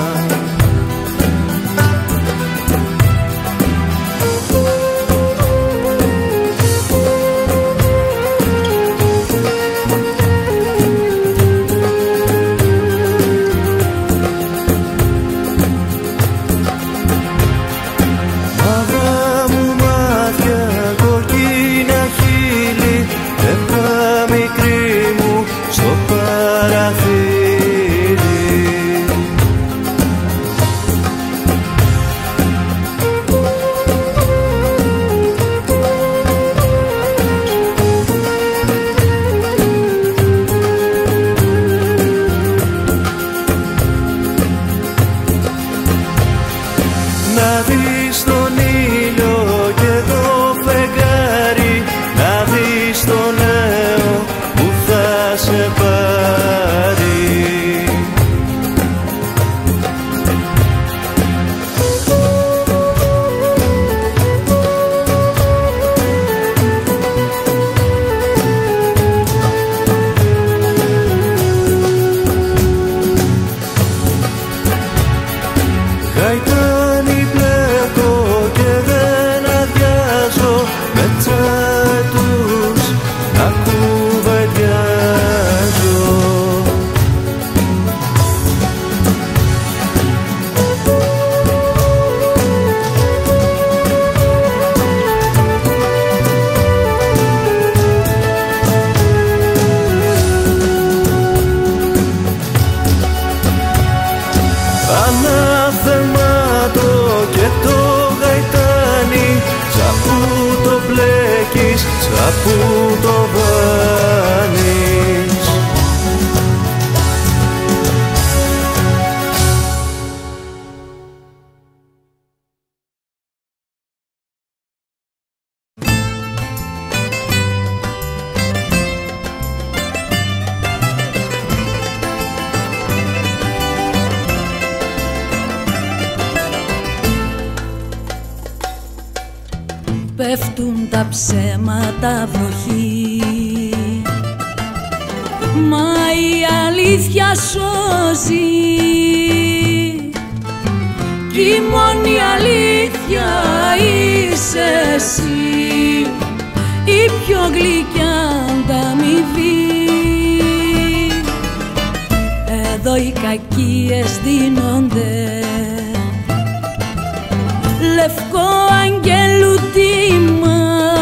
Μαύρα μου μάτια, κοκκίνα χείλη, μικρή μου στο παραθύρι. Να δεις τον ήλιο και το φεγγάρι, να δεις τον νέο που θα σε πάρει. Γαϊτάνι πλέκω και δεν αδειάζω, με τσάτους να κουβεντιάζω. Ανάθεμάτο και το γαϊτάνι, τσαπού το μπλέκεις, τσαπού το βάνεις. Πέφτουν τα ψέματα βροχή, μα η αλήθεια σώζει. Κι η μόνη αλήθεια είσαι εσύ, η πιο γλυκιά ανταμοιβή. Εδώ οι κακίες δίνονται λευκό αγγέλου τίμα.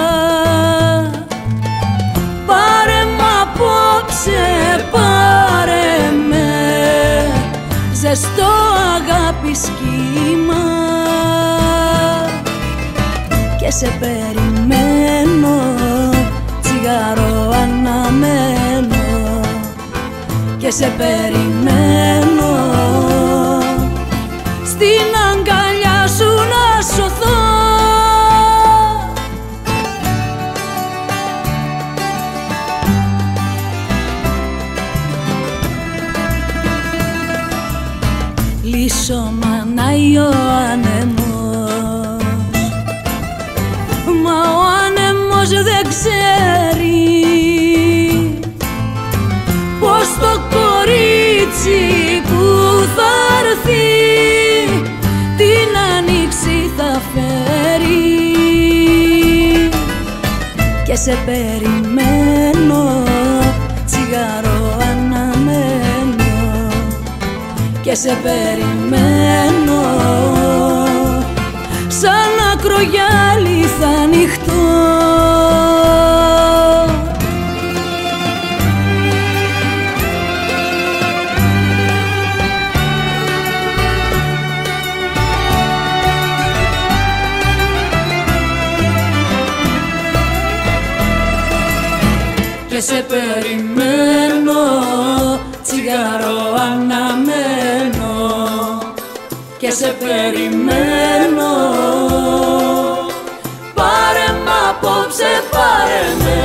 Πάρε μ' απόψε, πάρε με, ζεστό αγάπη σχήμα. Και σε περιμένω, τσιγάρο αναμένω. Και σε περιμένω, στην αγκαλιά σου να σωθώ. Λύσω μανάει ο άνεμος, μα ο άνεμος δεν ξέρει πως το κορίτσι που θα έρθει την άνοιξη θα φέρει. Και και σε περιμένω, τσιγάρο αναμένω και σε περιμένω, σαν ακρογιάλι θα ανοιχτώ. Και σε περιμένω, τσιγάρο αναμένω και σε περιμένω, πάρε μ' απόψε, πάρε με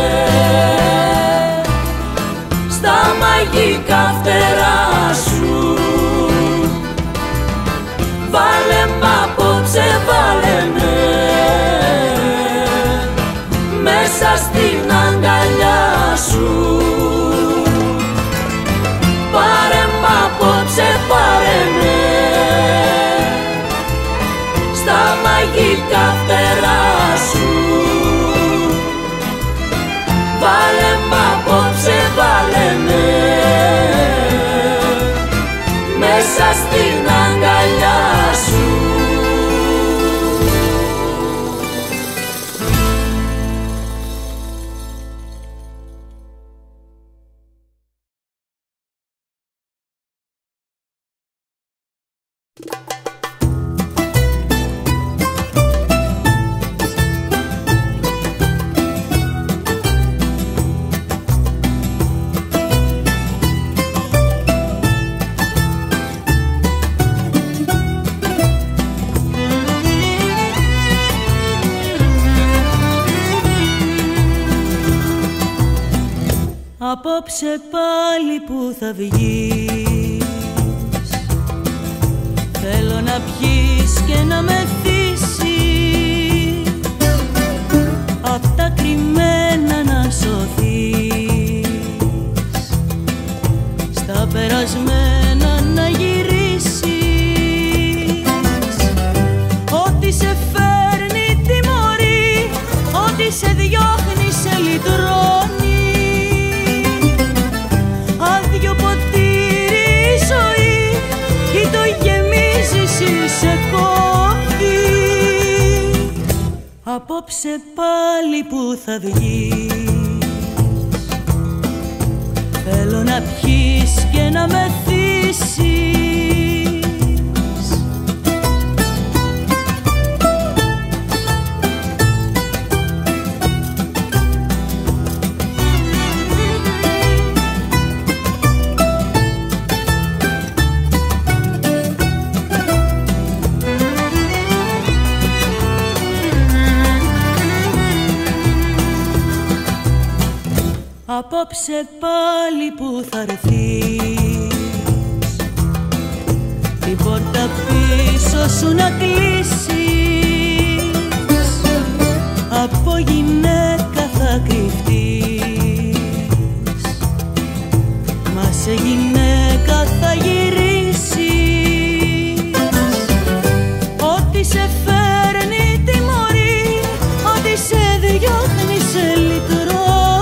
στα μαγικά φτερά σου, βάλε μ' απόψε, βάλε με μέσα στην αγκαλιά σου, πάρε μ' απόψε, πάρε με στα μαγικά φτερά σου, βάλε μ' απόψε, βάλε με μέσα στην αγκαλιά σου. Απόψε πάλι που θα βγεις, θέλω να πιείς και να με θύσεις, απ' τα κρυμμένα να σωθείς, στα περασμένα να γυρίσεις. Ό,τι σε φέρνει τιμωρεί, ό,τι σε διώχνει σε λυτρώνει. Άδειο ποτήρι η ζωή, ή το γεμίζεις ή σε κόβει. Απόψε πάλι που θα βγεις, θέλω να πιείς και να με θύσεις. Απόψε πάλι που θα έρθεις, την πόρτα πίσω σου να κλείσεις, από γυναίκα θα κρυφτείς, μα σε γυναίκα θα γυρίσεις. Ό,τι σε φέρνει τιμωρεί, ό,τι σε διώχνει σε λυτρώνει.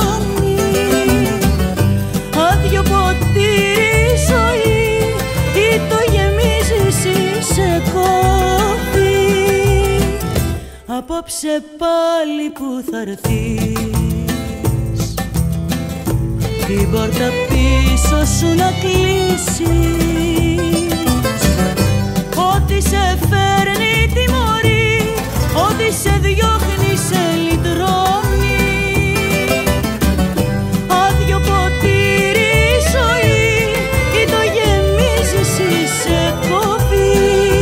Άδειο ποτήρι ζωή, ή το γεμίζεις ή σε κόβει. Απόψε πάλι που θα έρθεις, την πόρτα πίσω σου να κλείσεις. Ό,τι σε φέρνει τιμωρεί, ό,τι σε διώχνει σε λυτρώνει. Άδειο ποτήρι ζωή, ή το γεμίζεις ή σε κόβει.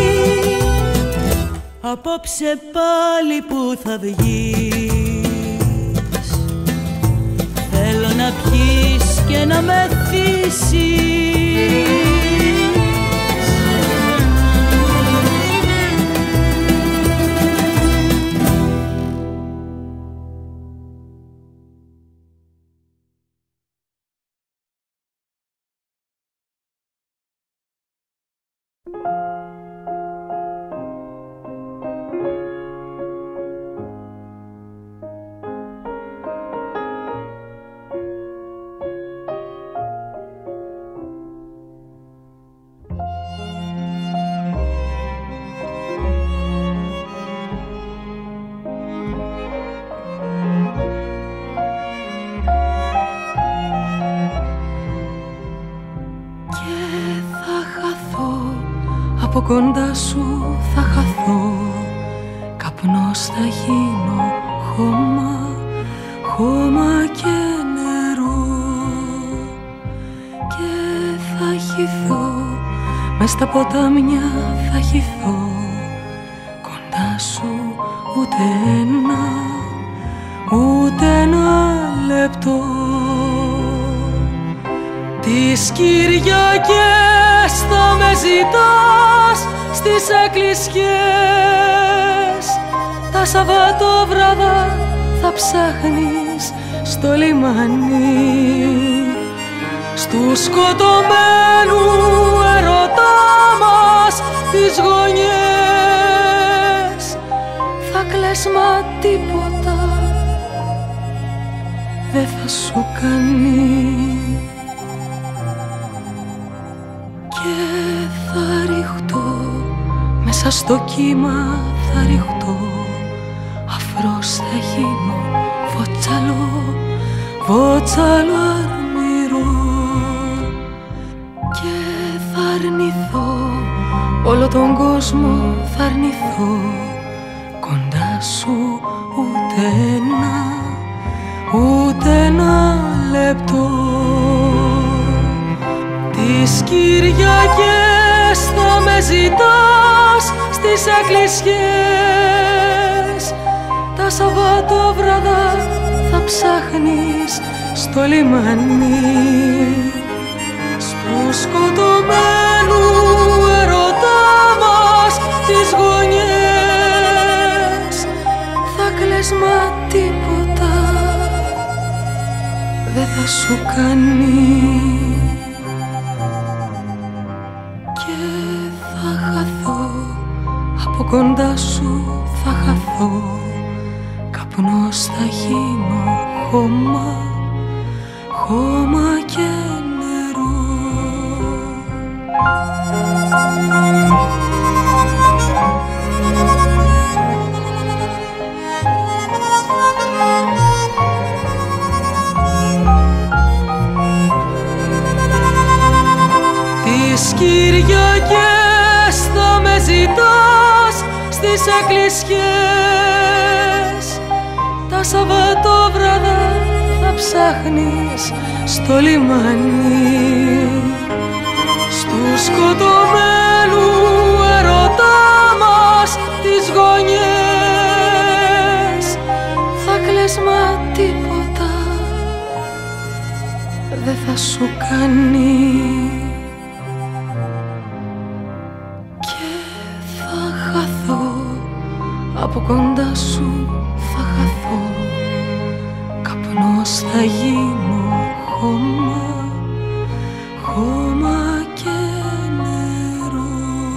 Απόψε πάλι που θα βγεις, θέλω να πιείς και να με θύσεις. κοντά σου θα χαθώ, καπνός θα γίνω, χώμα, χώμα και νερό. Και θα χυθώ, μες στα ποτάμια θα χυθώ, κοντά σου ούτε ένα λεπτό. Τις Κυριακές θα με ζητάς στις εκκλησιές, τα Σαββατόβραδα θα ψάχνεις στο λιμάνι, στου σκοτωμένου ερωτά μας τις γωνιές θα κλαις, μα τίποτα δεν θα σου κάνει. Και θα ριχτώ μέσα στο κύμα, θα ριχτώ, αφρός θα γίνω, βότσαλο αρμυρό. Και θα αρνηθώ, όλο τον κόσμο θα αρνηθώ, κοντά σου ούτε ένα λεπτό. Τις Κυριακές θα με ζητάς στις εκκλησιές, τα Σαββατόβραδα θα ψάχνεις στο λιμάνι, στου σκοτωμένου ερωτά μας τις γωνιές θα κλαις, μα τίποτα δεν θα σου κάνει. Και θα χαθώ, από κοντά σου θα χαθώ, καπνός θα γίνω, χώμα, χώμα και νερό. Τις Κυριακές θα με ζητάς στις εκκλησιές, τα Σαββατόβραδα θα ψάχνεις στο λιμάνι, στου σκοτωμένου ερωτά μας τις γωνιές θα κλαις, μα τίποτα δεν θα σου κάνει. Από κοντά σου θα χαθώ, καπνός θα γίνω, χώμα, χώμα και νερό.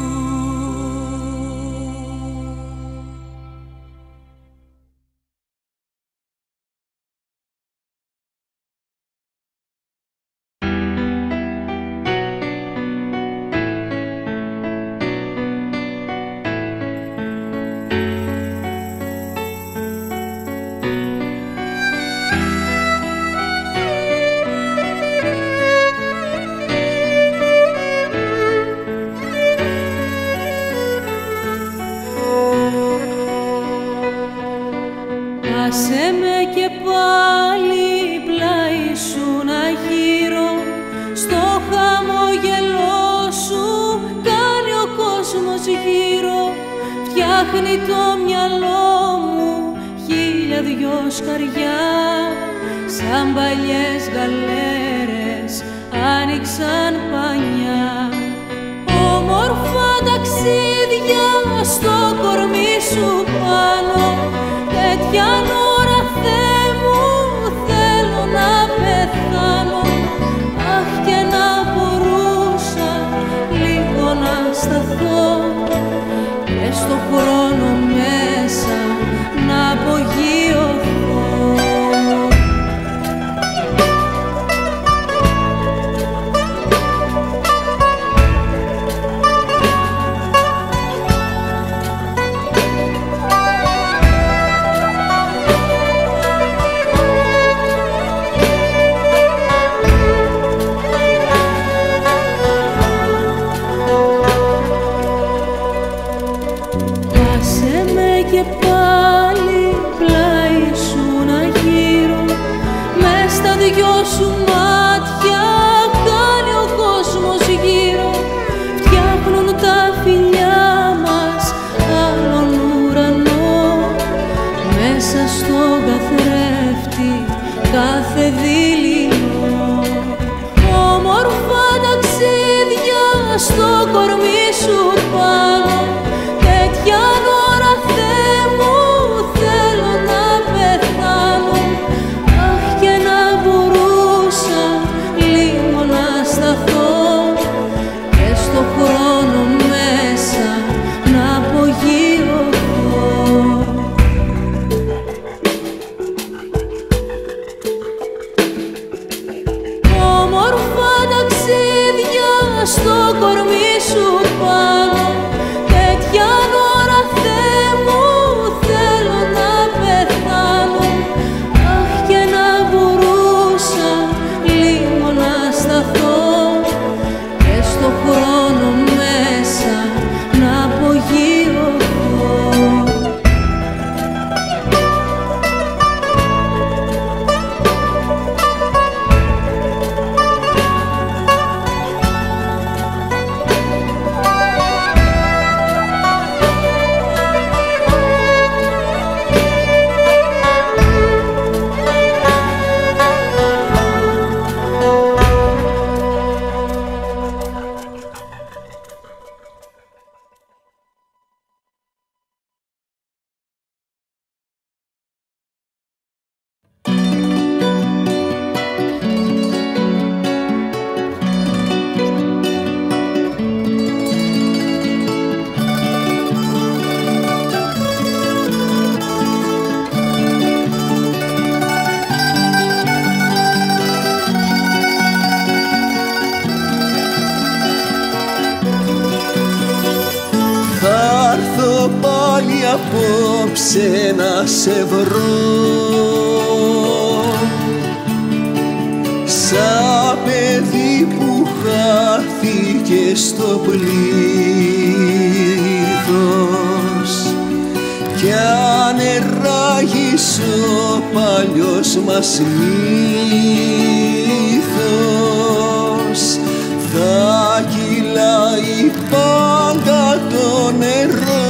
Άσε με και πάλι πλάι σου να γύρω, στο χαμόγελό σου κάνει ο κόσμος γύρω, φτιάχνει το μυαλό μου χίλια δυο σκαριά, σαν παλιές γαλέρες άνοιξαν πανιά. Όμορφα ταξίδια στο κορμί σου πάνω, τέτοια ώρα Θεέ μου θέλω να πεθάνω. Αχ, και να μπορούσα λίγο να σταθώ και στο χρόνο μέσα να απογειωθώ. στα δυο σου μάτια κάνει ο κόσμος γύρω. Φτιάχνουν τα φιλιά μας άλλον ουρανό. Μέσα στον καθρέφτη κάθε δειλινό. Όμορφα ταξίδια στο κορμί σου πάνω. Τέτοια δώρα Θεέ μου θέλω να πεθάνω. Αχ, και να μπορούσα λίγο να σταθώ και στο χρόνο μέσα να απογειωθώ. Όμορφα ταξίδια στο κορμί σου πάνω. Τέτοια δώρα Θεέ μου θέλω να πεθάνω. Αχ, και να μπορούσα λίγο να σταθώ και στο χρόνο μέσα να απογειωθώ. Απόψε να σε βρω σαν παιδί που χάθηκε στο πλήθος κι ανεράγησε ο παλιός μας μύθος. Θα κυλάει πάντα το νερό.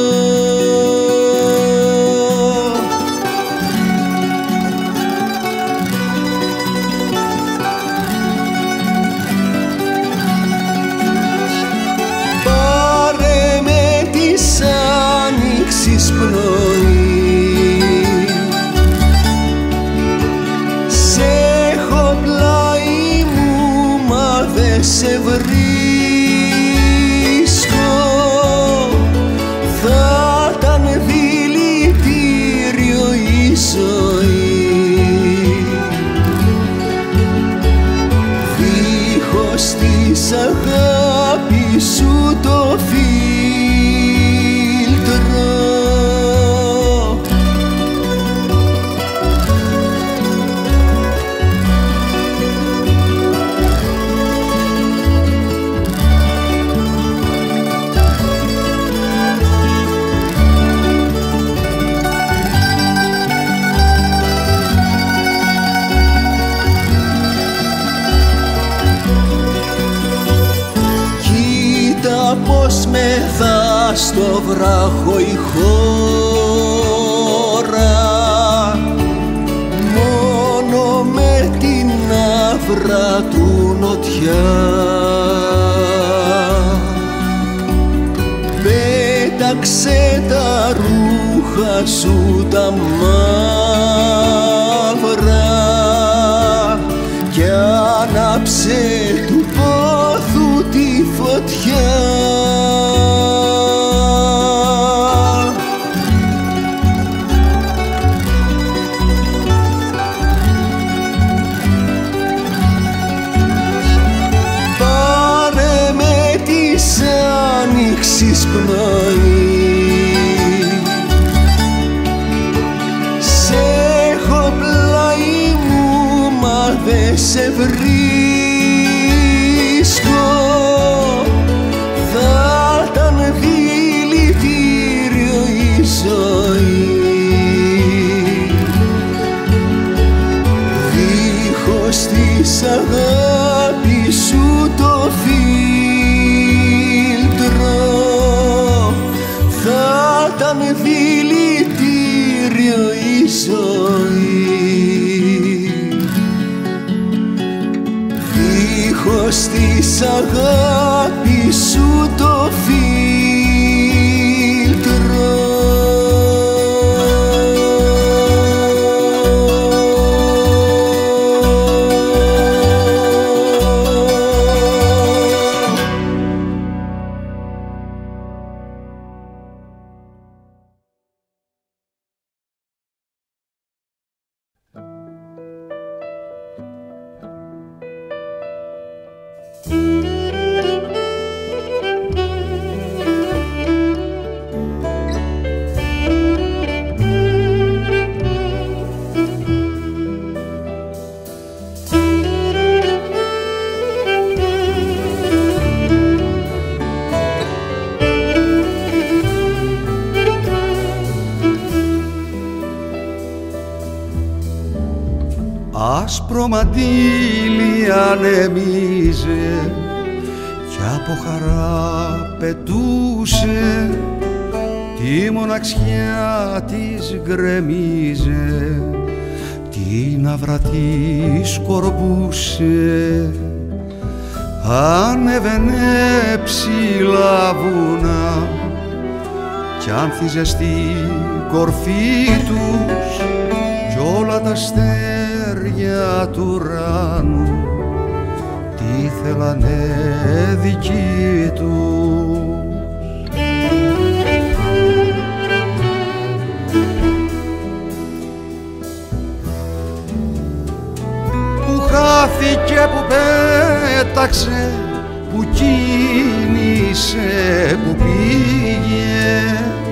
Σε έχω πλάι μου μα δεν σε βρίσκω. Θα ήταν δηλητήριο η ζωή δίχως της αγάπης σου το φίλτρο. Πως μεθά στο βράχο η χώρα μόνο με την άβρα του νοτιά. Πέταξε τα ρούχα σου τα μαύρα κι άναψε του πόθου τη φωτιά. Πάρε με της άνοιξης πνοή. Σε έχω πλάι μου μα δε σε βρίσκω. Θα ήταν δηλητήριο η ζωή ζωή, δίχως της αγάπης σου το φίλτρο. Άσπρο μαντίλι ανεμίζε κι από χαρά πετούσε, τη μοναξιά της γκρεμίζε, την αύρα της κορπούσε. Ανέβαινε ψηλά βουνά κι άνθιζε στην κορφή τους κι όλα τα αστέρια του ουρανού τι θέλανε δικοί τους. Που χάθηκε, που πέταξε, που κίνησε, που πήγε,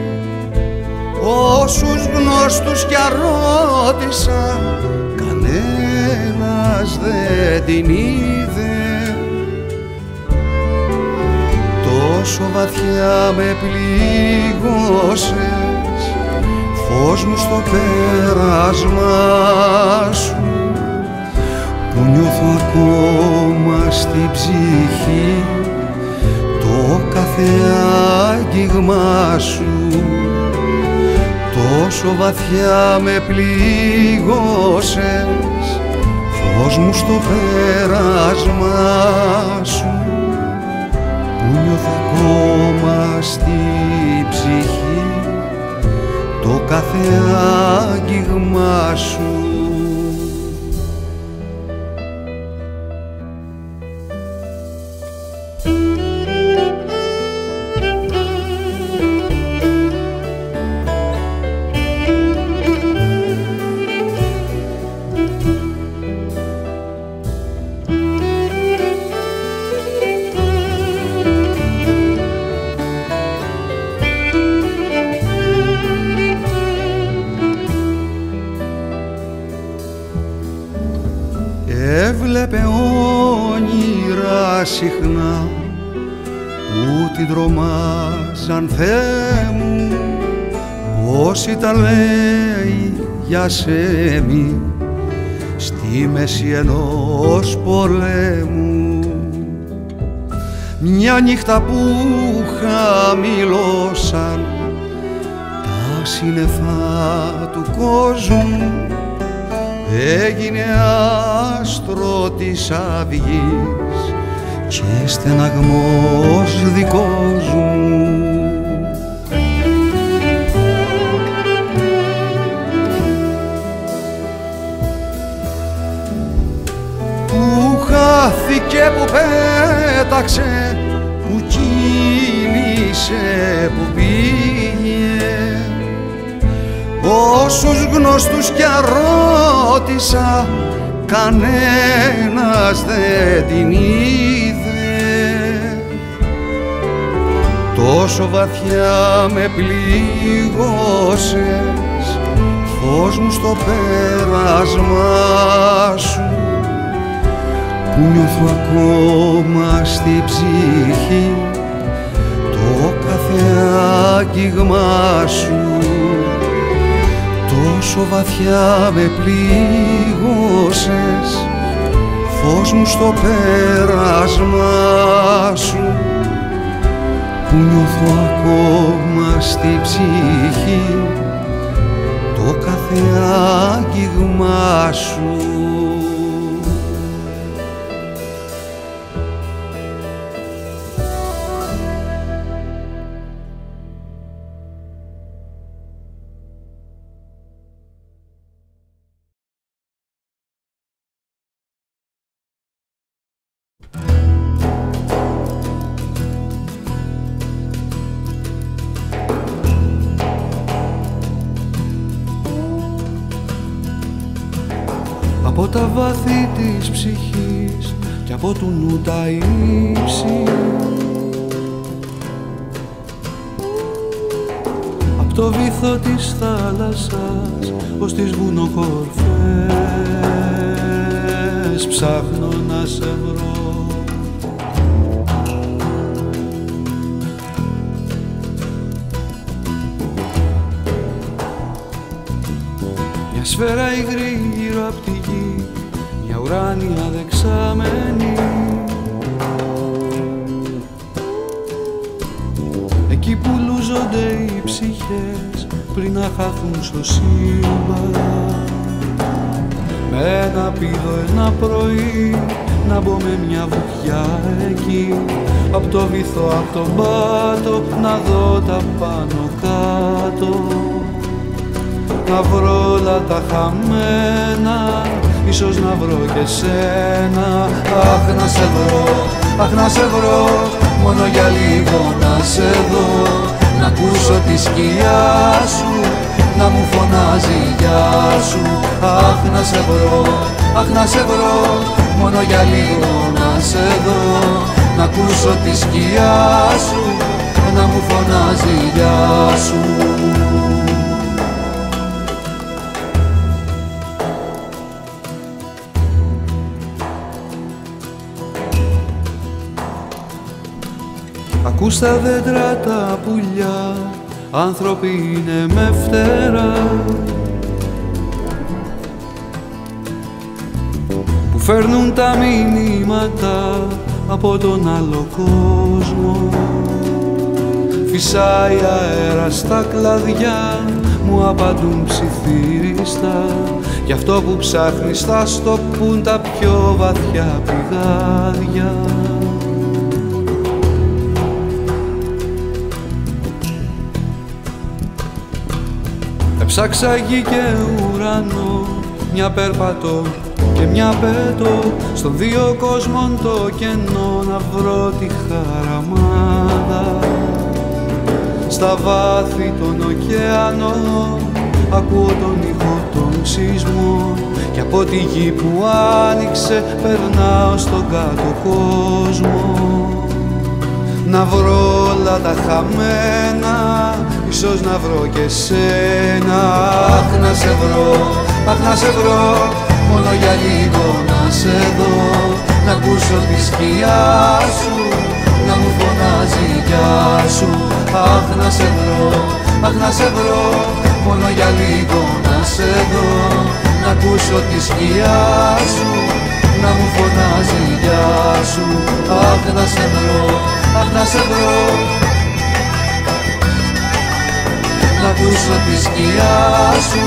όσους γνώστους κι αρώτησα κανένας δεν την είδε. Τόσο βαθιά με πλήγωσες, φως μου στο πέρασμά σου, που νιώθω ακόμα στην ψυχή το κάθε άγγιγμά σου. Τόσο βαθιά με πλήγωσες, φως μου στο πέρασμά σου, που νιώθω ακόμα στην ψυχή το κάθε άγγιγμά σου. Έβλεπε όνειρα συχνά που την τρομάζαν, Θεέ μου, πόσοι τα λέει για σέμι στη μέση ενός πολέμου. Μια νύχτα που χαμηλώσαν τα σύννεφα του κόσμου, έγινε άστρο της αυγής και στεναγμός δικός μου. Που χάθηκε, που πέταξε, που κίνησε, που πήγε, όσους γνώστους κι αρώτησα κανένας δεν την είδε. Τόσο βαθιά με πλήγωσες, φως μου στο πέρασμά σου, που νιώθω ακόμα στη ψυχή το κάθε άγγιγμά σου. Τόσο βαθιά με πλήγωσες, φως μου στο πέρασμά σου, που νιώθω ακόμα στη ψυχή το κάθε κάθε άγγιγμά σου. Από τα βάθη της ψυχής και από του νου τα ύψη, απ' το βυθό της θάλασσας ως τις βουνοκορφές ψάχνω να σε βρω. Μια σφαίρα υγρή γύρω απ' τη γη, μια ουράνια δεξάμενη, εκεί που λούζονται οι ψυχές πριν να χαθούν στο σύμπαν. Με ένα πήδο ένα πρωί να μπω με μια βουτιά εκεί, απ' το βυθό, απ' τον πάτο να δω τα πάνω κάτω, να βρω όλα τα χαμένα, ίσως να βρω και σένα. Αχ να σε βρω, αχ να σε βρω, μόνο για λίγο να σε δω, να ακούσω τη σκιά σου, να μου φωνάζει γεια σου. Αχ να σε βρω, αχ να σε βρω, μόνο για λίγο να σε δω, να ακούσω τη σκιά σου, να μου φωνάζει γεια σου. Ακούς τα δέντρα τα πουλιά, άνθρωποι είναι με φτερά, που φέρνουν τα μηνύματα από τον άλλο κόσμο. Φυσάει αέρα στα κλαδιά, μου απαντούν ψιθύριστα, γι' αυτό που ψάχνεις θα στο πουν τα πιο βαθιά πηγάδια. Ψάξα γη και ουρανό, μια περπατώ και μια πέτω, στον δύο κόσμων το κενό να βρω τη χαραμάδα. Στα βάθη των ωκεανών ακούω τον ήχο των σεισμών, και από τη γη που άνοιξε περνάω στον κάτω κόσμο. Να βρω όλα τα χαμένα, ίσως να βρω και σένα. Αχ να σε βρω, αχ να σε βρω, μόνο για λίγο να σε δω, να ακούσω τη σκιά σου, να μου φωνάζει γεια σου. Αχ να σε βρω, αχ να σε βρω, μόνο για λίγο να σε δω, να ακούσω τη σκιά σου, να μου φωνάζει γεια σου. Αχ να σε βρω, αχ να σε βρω, να ακούσω τη σκιά σου.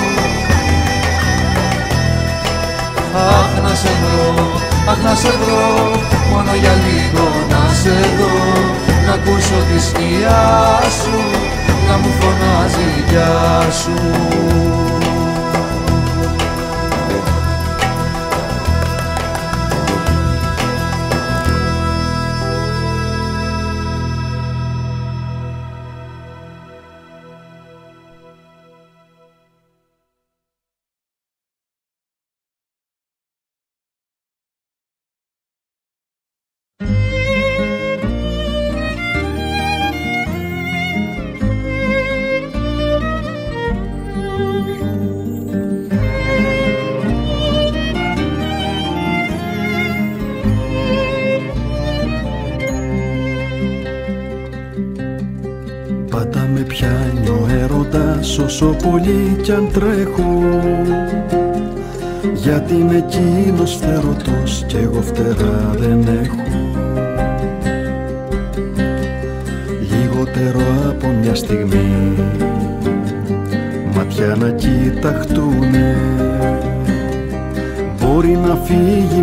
Αχ να σε βρω, αχ να σε βρω, μόνο για λίγο να σε δω, να ακούσω τη σκιά σου, να μου φωνάζει γεια σου. Όσο πολύ κι αν τρέχω, γιατί είμαι εκείνος φτερωτός κι εγώ φτερά δεν έχω. Λιγότερο από μια στιγμή, ματιά να κοιταχτούν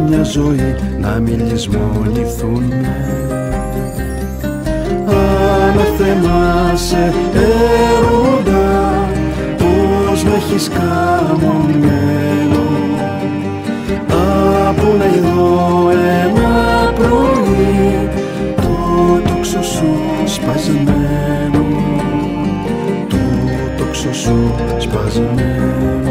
μια ζωή να μην λησμονηθούνε. Αναθεμάσαι έρωτα, πως με έχεις καμωμένο. Από να ειδώ ένα πρωί το τόξο σου σπασμένο, το τόξο σου σπασμένο.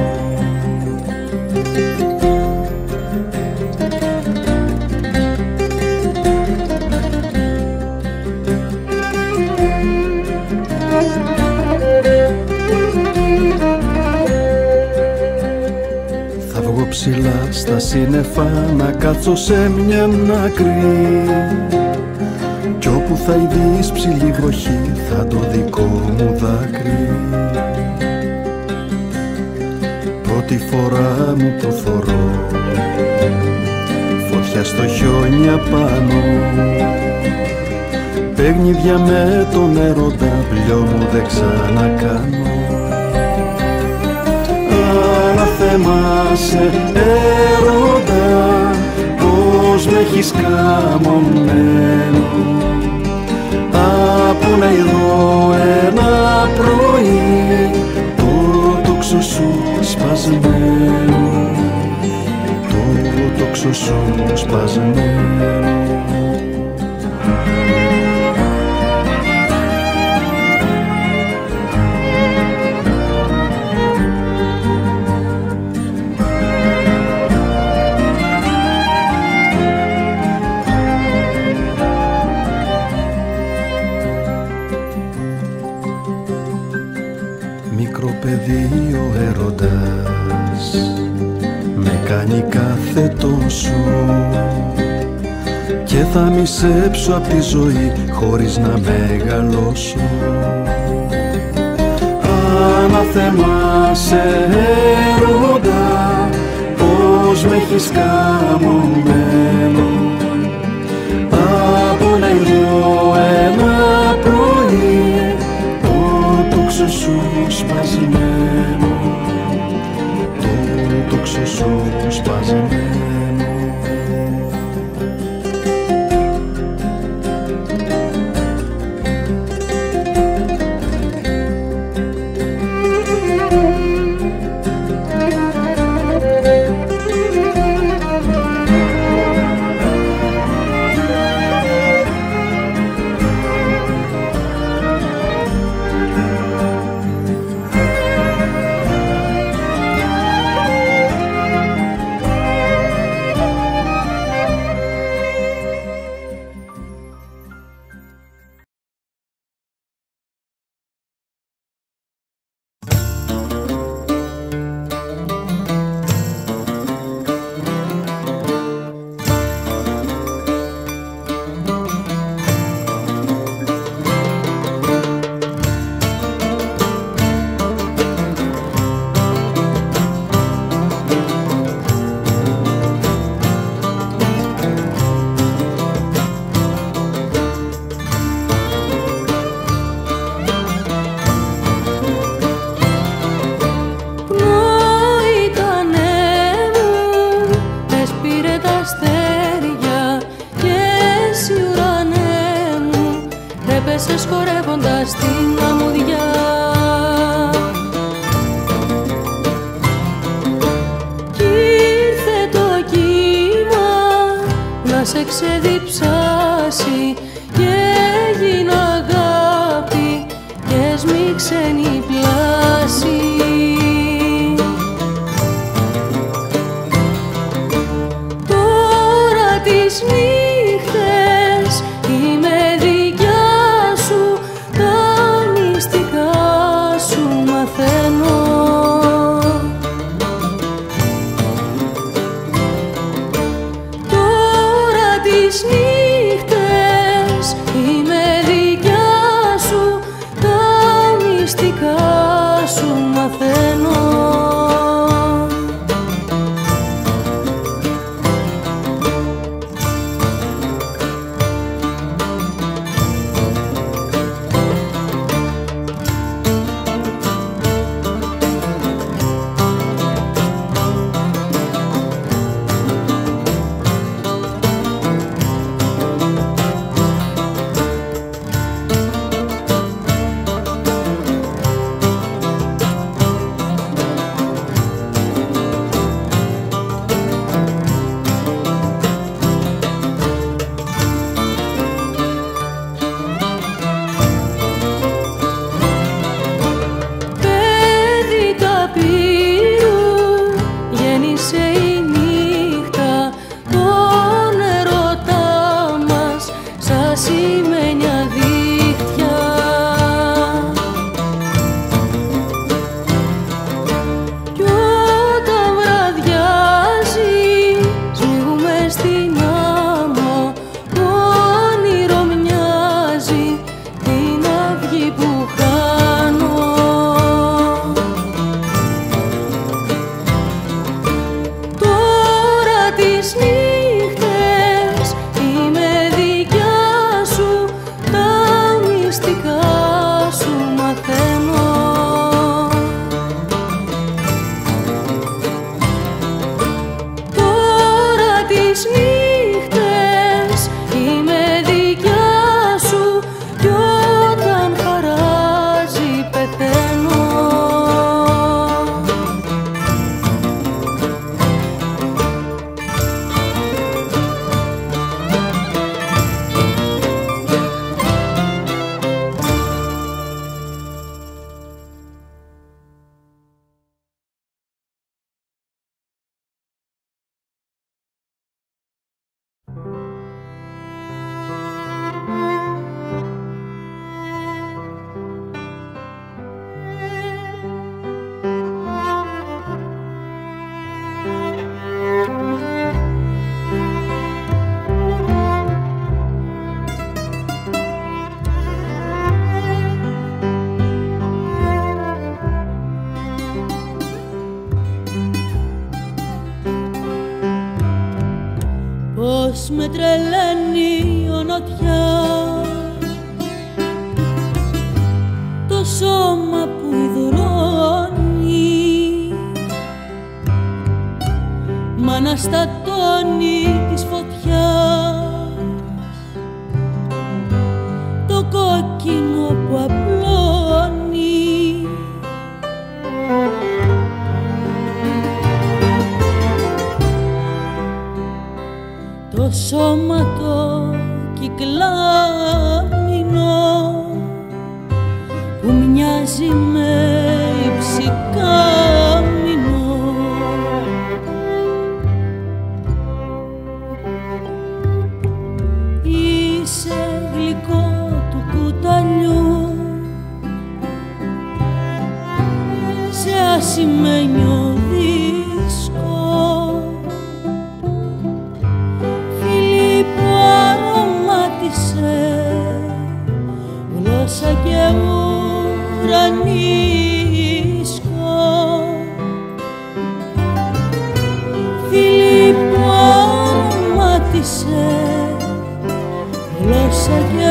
Θα βγω ψηλά στα σύννεφα να κάτσω σε μια άκρη, κι όπου θα ειδείς ψηλή βροχή θα το δικό μου δάκρυ. Πρώτη φορά μου το θωρώ, φωτιά στο χιόνι απάνω, παιχνίδια με τον έρωτα, πλειό μου δεν ξανακάνω. Αναθεμάσαι έρωτα, πως με έχεις καμωμένο. Από να ειδώ ένα πρωί το τόξο σου σπασμένο, το τόξο σου σπασμένο. Παιδί ο έρωτας με κάνει κάθε τόσο, και θα μισέψω απ' τη ζωή χωρίς να μεγαλώσω. Αναθεμάσαι έρωτα, πως με έχεις καμωμένο. Από να ειδώ ένα πρωί το τόξο σου σπασμένο, το τόξο σου σπασμένο. Χορεύοντας την αμμουδιά. Κι ήρθε το κύμα να σε ξεδιψάσει και έγινε αγάπη και σμίξενη πλάση. Τώρα τις νύχτες είμαι νύχτες είμαι δικιά σου, τα μυστικά πως με τρελαίνει ονοτιά το σώμα που υδρώνει μ' αναστατώνει της φωτιάς το κόκκινο που απλώνει το σώμα το κυκλάμινο που μοιάζει με υψηκάμινο είσαι γλυκό του κουταλιού σε ασημένιο δίσκο φίλη που αρωμάτισε γλώσσα και ουρανίσκο φίλη που αρωμάτισε γλώσσα και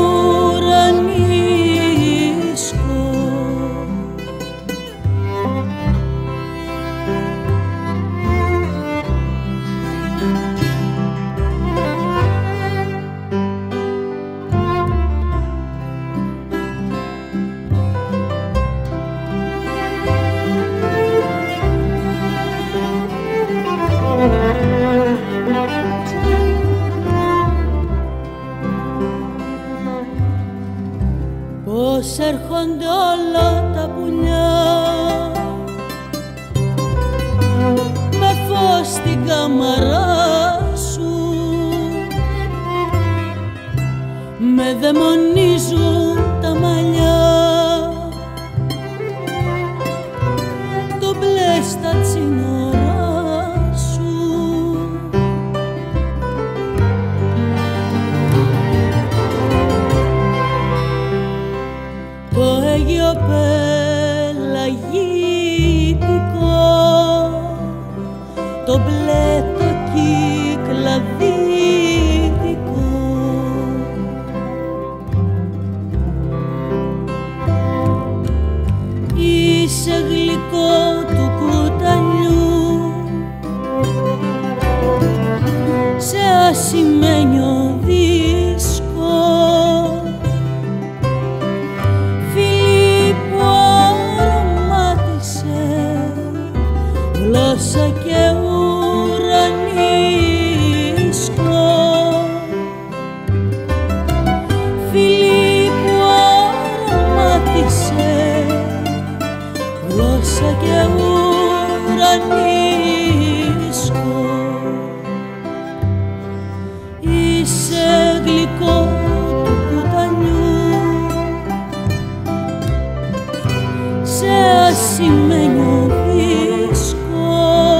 ουρανίσκο πως έρχονται όλα τα πουλιά με φως στην κάμαρά σου με δαιμονίζουν τα μαλλιά το μπλε στα τσινορά σου το Αίγιο πελαγίτικο το μπλε το κυκλαδίτικο είσαι γλυκό του κουταλιού σε ασημένιο δίσκο φίλη που αρωμάτισε γλώσσα και ουρανίσκο φίλη που αρωμάτισε γλώσσα και ουρανίσκο είσαι γλυκό του κουταλιού σε ασημένιο δίσκο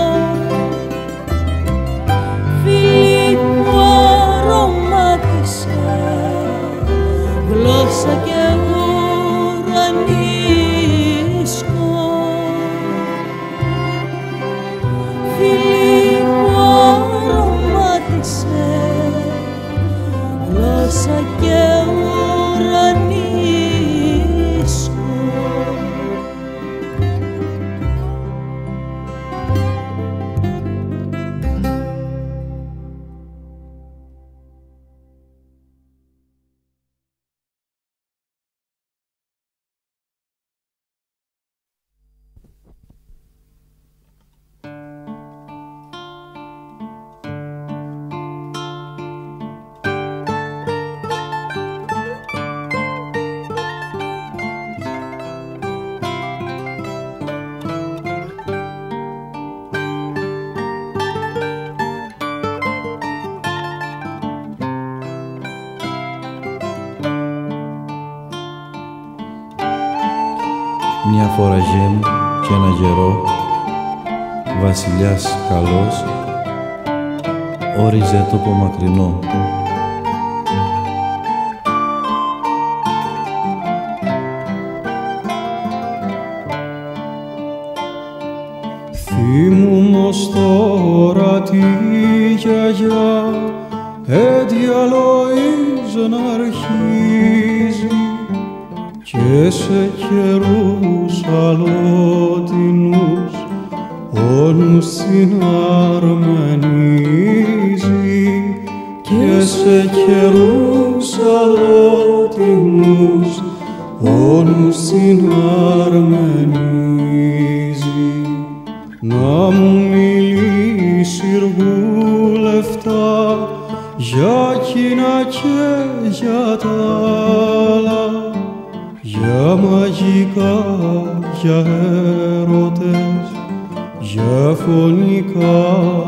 φίλη που αρωμάτισε γλώσσα και ουρανίσκο φίλη που αρωμάτισε γλώσσα και ουρανίσκο. Μια φορά γέμου και ένα γερό, βασιλιάς καλός, όριζε τόπο μακρινό. Θυμούμαι ως τώρα τη γιαγιά έτσι Αλοΐς να αρχίζει και σε καιρούς αλλότινους όνους συναρμενίζει και σε καιρούς αλλότινους όνους συναρμενίζει. Να μου μιλήσει αργούλευτα για κοινά και για τ' άλλα, για μαγικά, για έρωτες, για φωνικά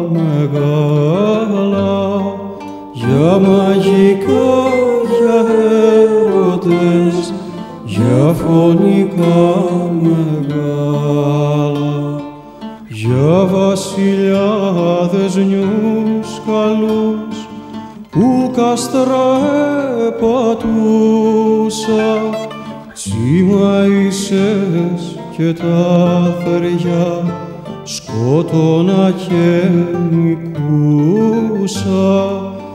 μεγάλα, για μαγικά, για έρωτες, για φωνικά μεγάλα, για βασιλιάδες νιούς καλούς που κάστρα επατούσα, τσιμαΐσες και τα θεριά σκότωνα και νικούσα,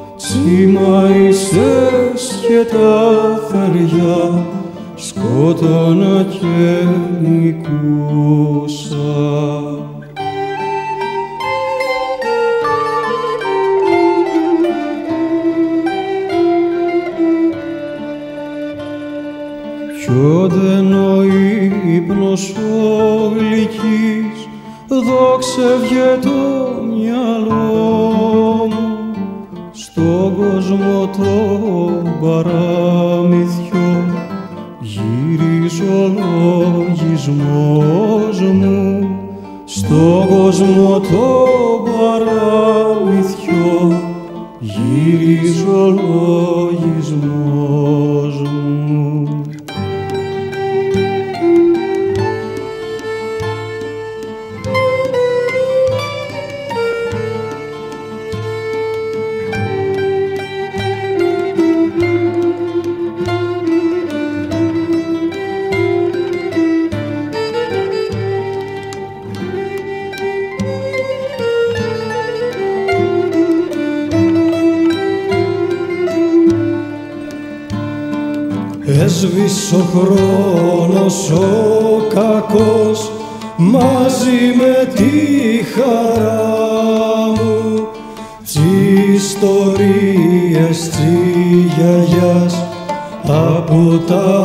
τσιμαΐσες και τα θεριά σκότωνα και νικούσα. Ποιον ο ύπνος ο γλυκής δόξευε το μυαλό μου, στον κόσμο τον παραμυθιό γυρίζει ο λογισμός μου, στον κόσμο τον παραμυθιό γυρίζει ο λογισμός μου. Έσβησε ο χρόνος ο κακός μαζί με τη χαρά μου, τσι ιστορίες τσι γιαγιάς από τα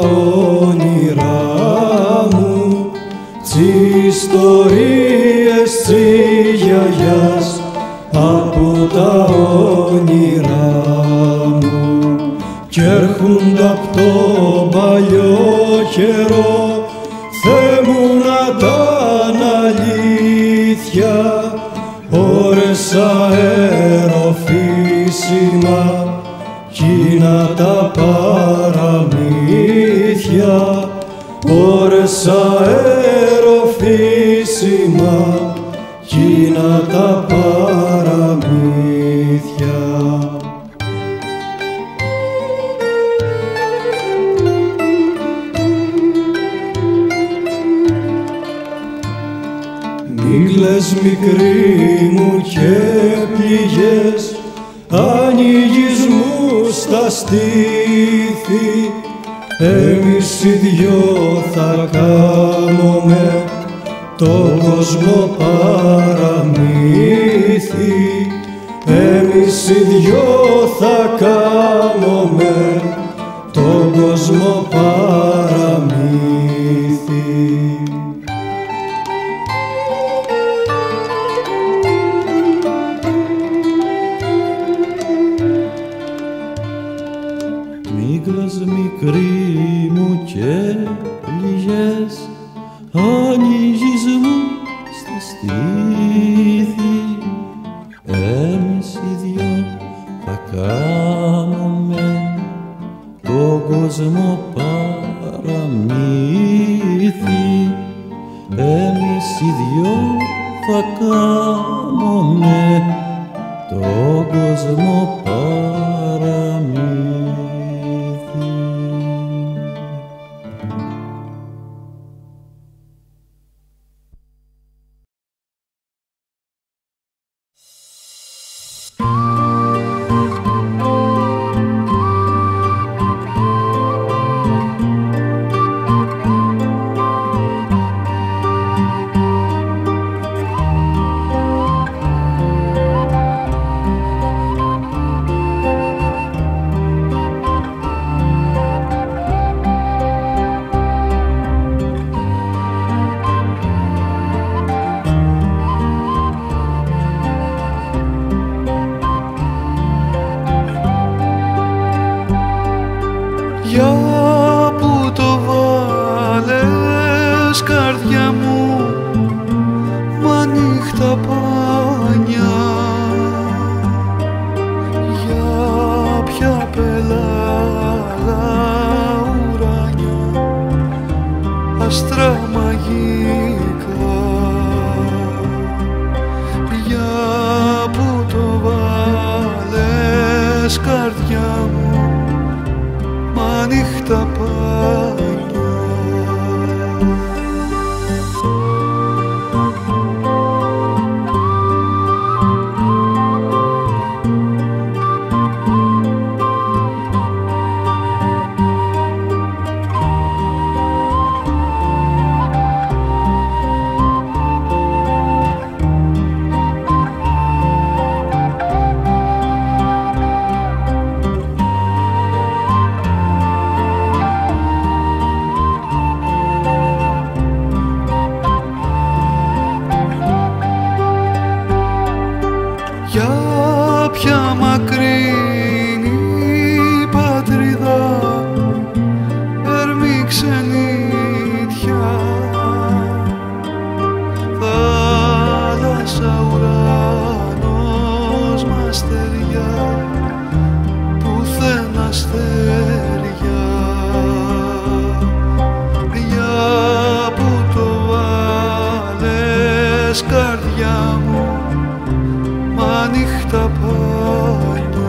όνειρά μου, τσι ιστορίες τσι γιαγιάς από τα όνειρά μου. Κι έρχονται απ' τον παλιό καιρό, Θεέ μου να τ' αλήθεια, ώρες αεροφύσιμα κι-να τα παραμύθια, ώρες αεροφύσιμα κι-να τα παραμύθια. Μίλες μικρή μου και πληγές, ανοίγεις μου στα στήθη, εμείς οι δυο θα κάμουμε το κόσμο παραμύθι, εμείς οι δυο θα κάμουμε το κόσμο παραμύθι. Μικρή μου και πληγές, ανοίγεις μου στα στήθη, εμείς οι δυο θα κάνουμε τον κόσμο παραμύθι, εμείς οι δυο θα κάνουμε τον κόσμο παραμύθι. νύχτα πάνια, για ποια πελάγα ουράνια, άστρα μαγικά, για που το βάλες καρδιά μου, μα νύχτα πάνια. Για ποια μακρινή πατρίδα, έρμη ξενίτια, θάλασσα, ουρανός, μαστεριά, πουθενά αστέρια, για που το βάλες καρδιά μου, μα νύχτα πάνια.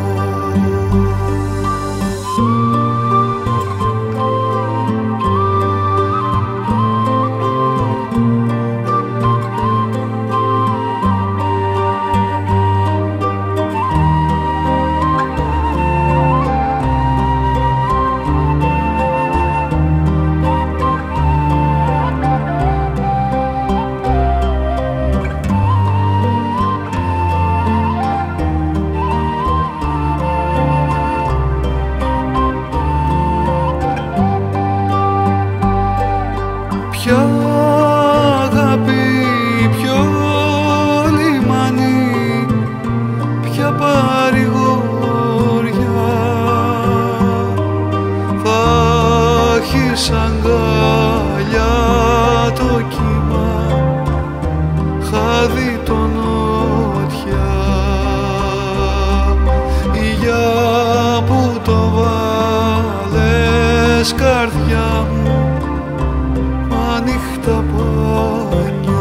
Ποια αγάπη, ποιο λιμάνι, ποια παρηγοριά, θα έχεις αγκαλιά το κύμα, χάδι το νότια, για που το βάλες καρδιά μου, νύχτα πάνια.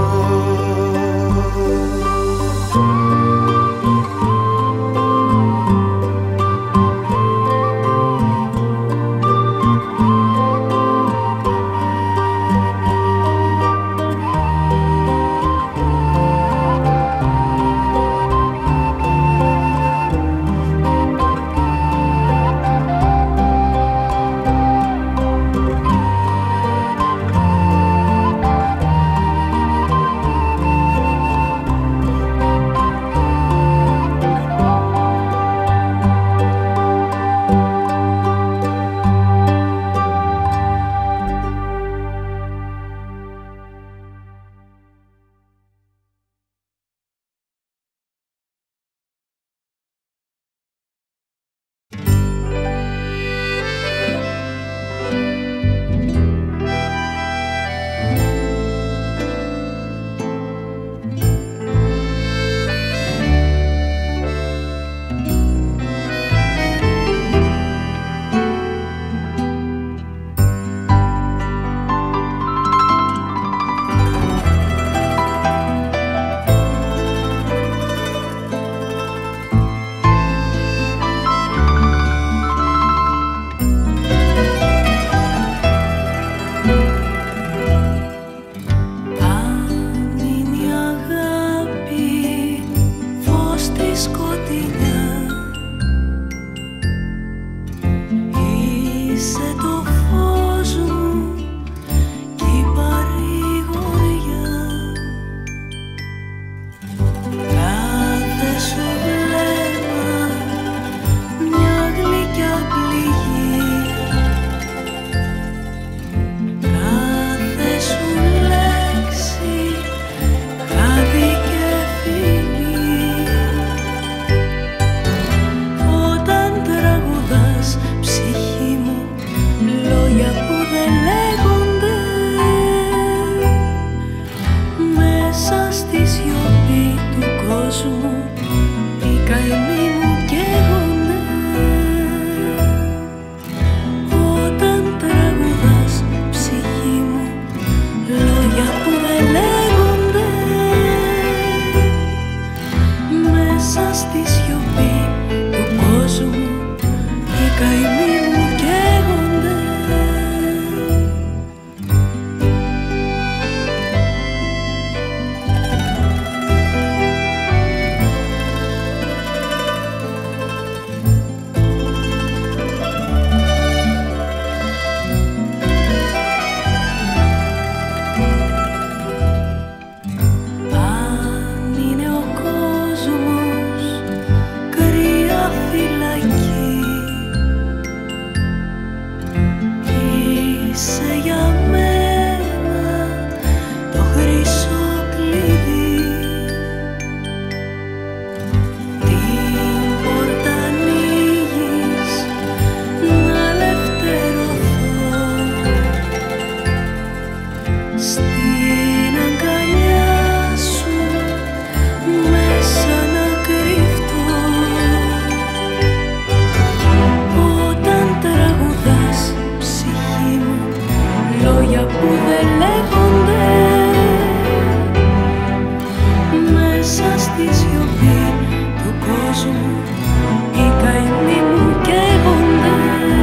στη σιωπή του κόσμου οι καημοί μου καίγονται.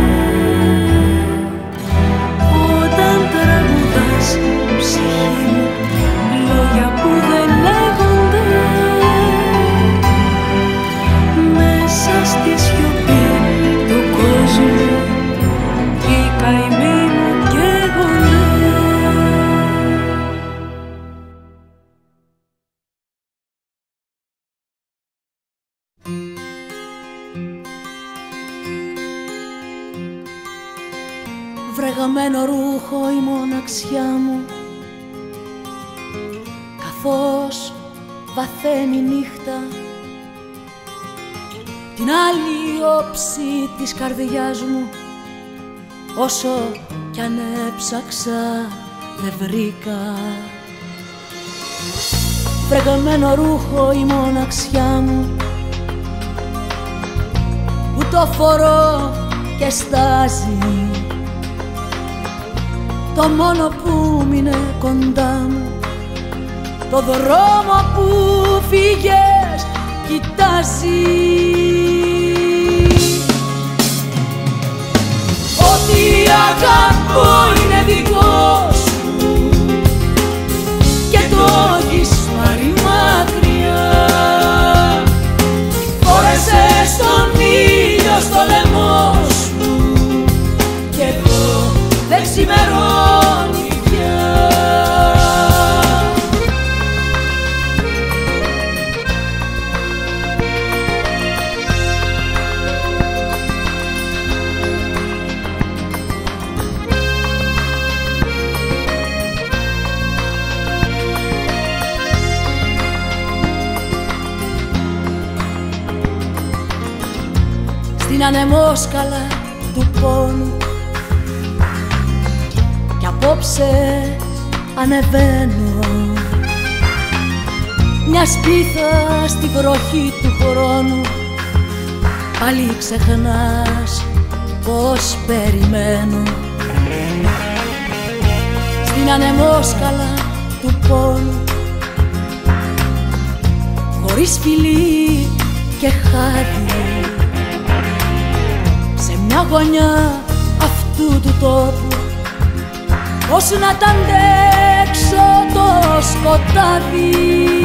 Όταν τραγουδάς ψυχή μου λόγια που δεν λέγονται, μέσα στη σιωπή του κόσμου οι καημοί μου καίγονται. Βρεγαμένο ρούχο η μοναξιά μου, καθώς βαθαίνει νύχτα, την άλλη όψη της καρδιάς μου, όσο κι αν έψαξα δεν βρήκα. Βρεγαμένο ρούχο η μοναξιά μου, που το φορώ και στάζει, το μόνο που μείνε κοντά μου, το δρόμο που φύγες κοιτάζει. Ό,τι αγαπώ είναι δικό σου και το έχεις πάρει μακριά. Φόρεσες τον ήλιο στο λαιμό σου και εδώ δεν ξημερώνει πια. Στην ανεμόσκαλα του πόνου κι απόψε ανεβαίνω, μια σπίθα στη βροχή του χρόνου. Πάλι ξεχνάς πως περιμένω. Στην ανεμόσκαλα του πόνου, χωρίς φιλί και χάδι, σε μια γωνιά αυτού του τόπου, πώς να τ' αντέξω το σκοτάδι.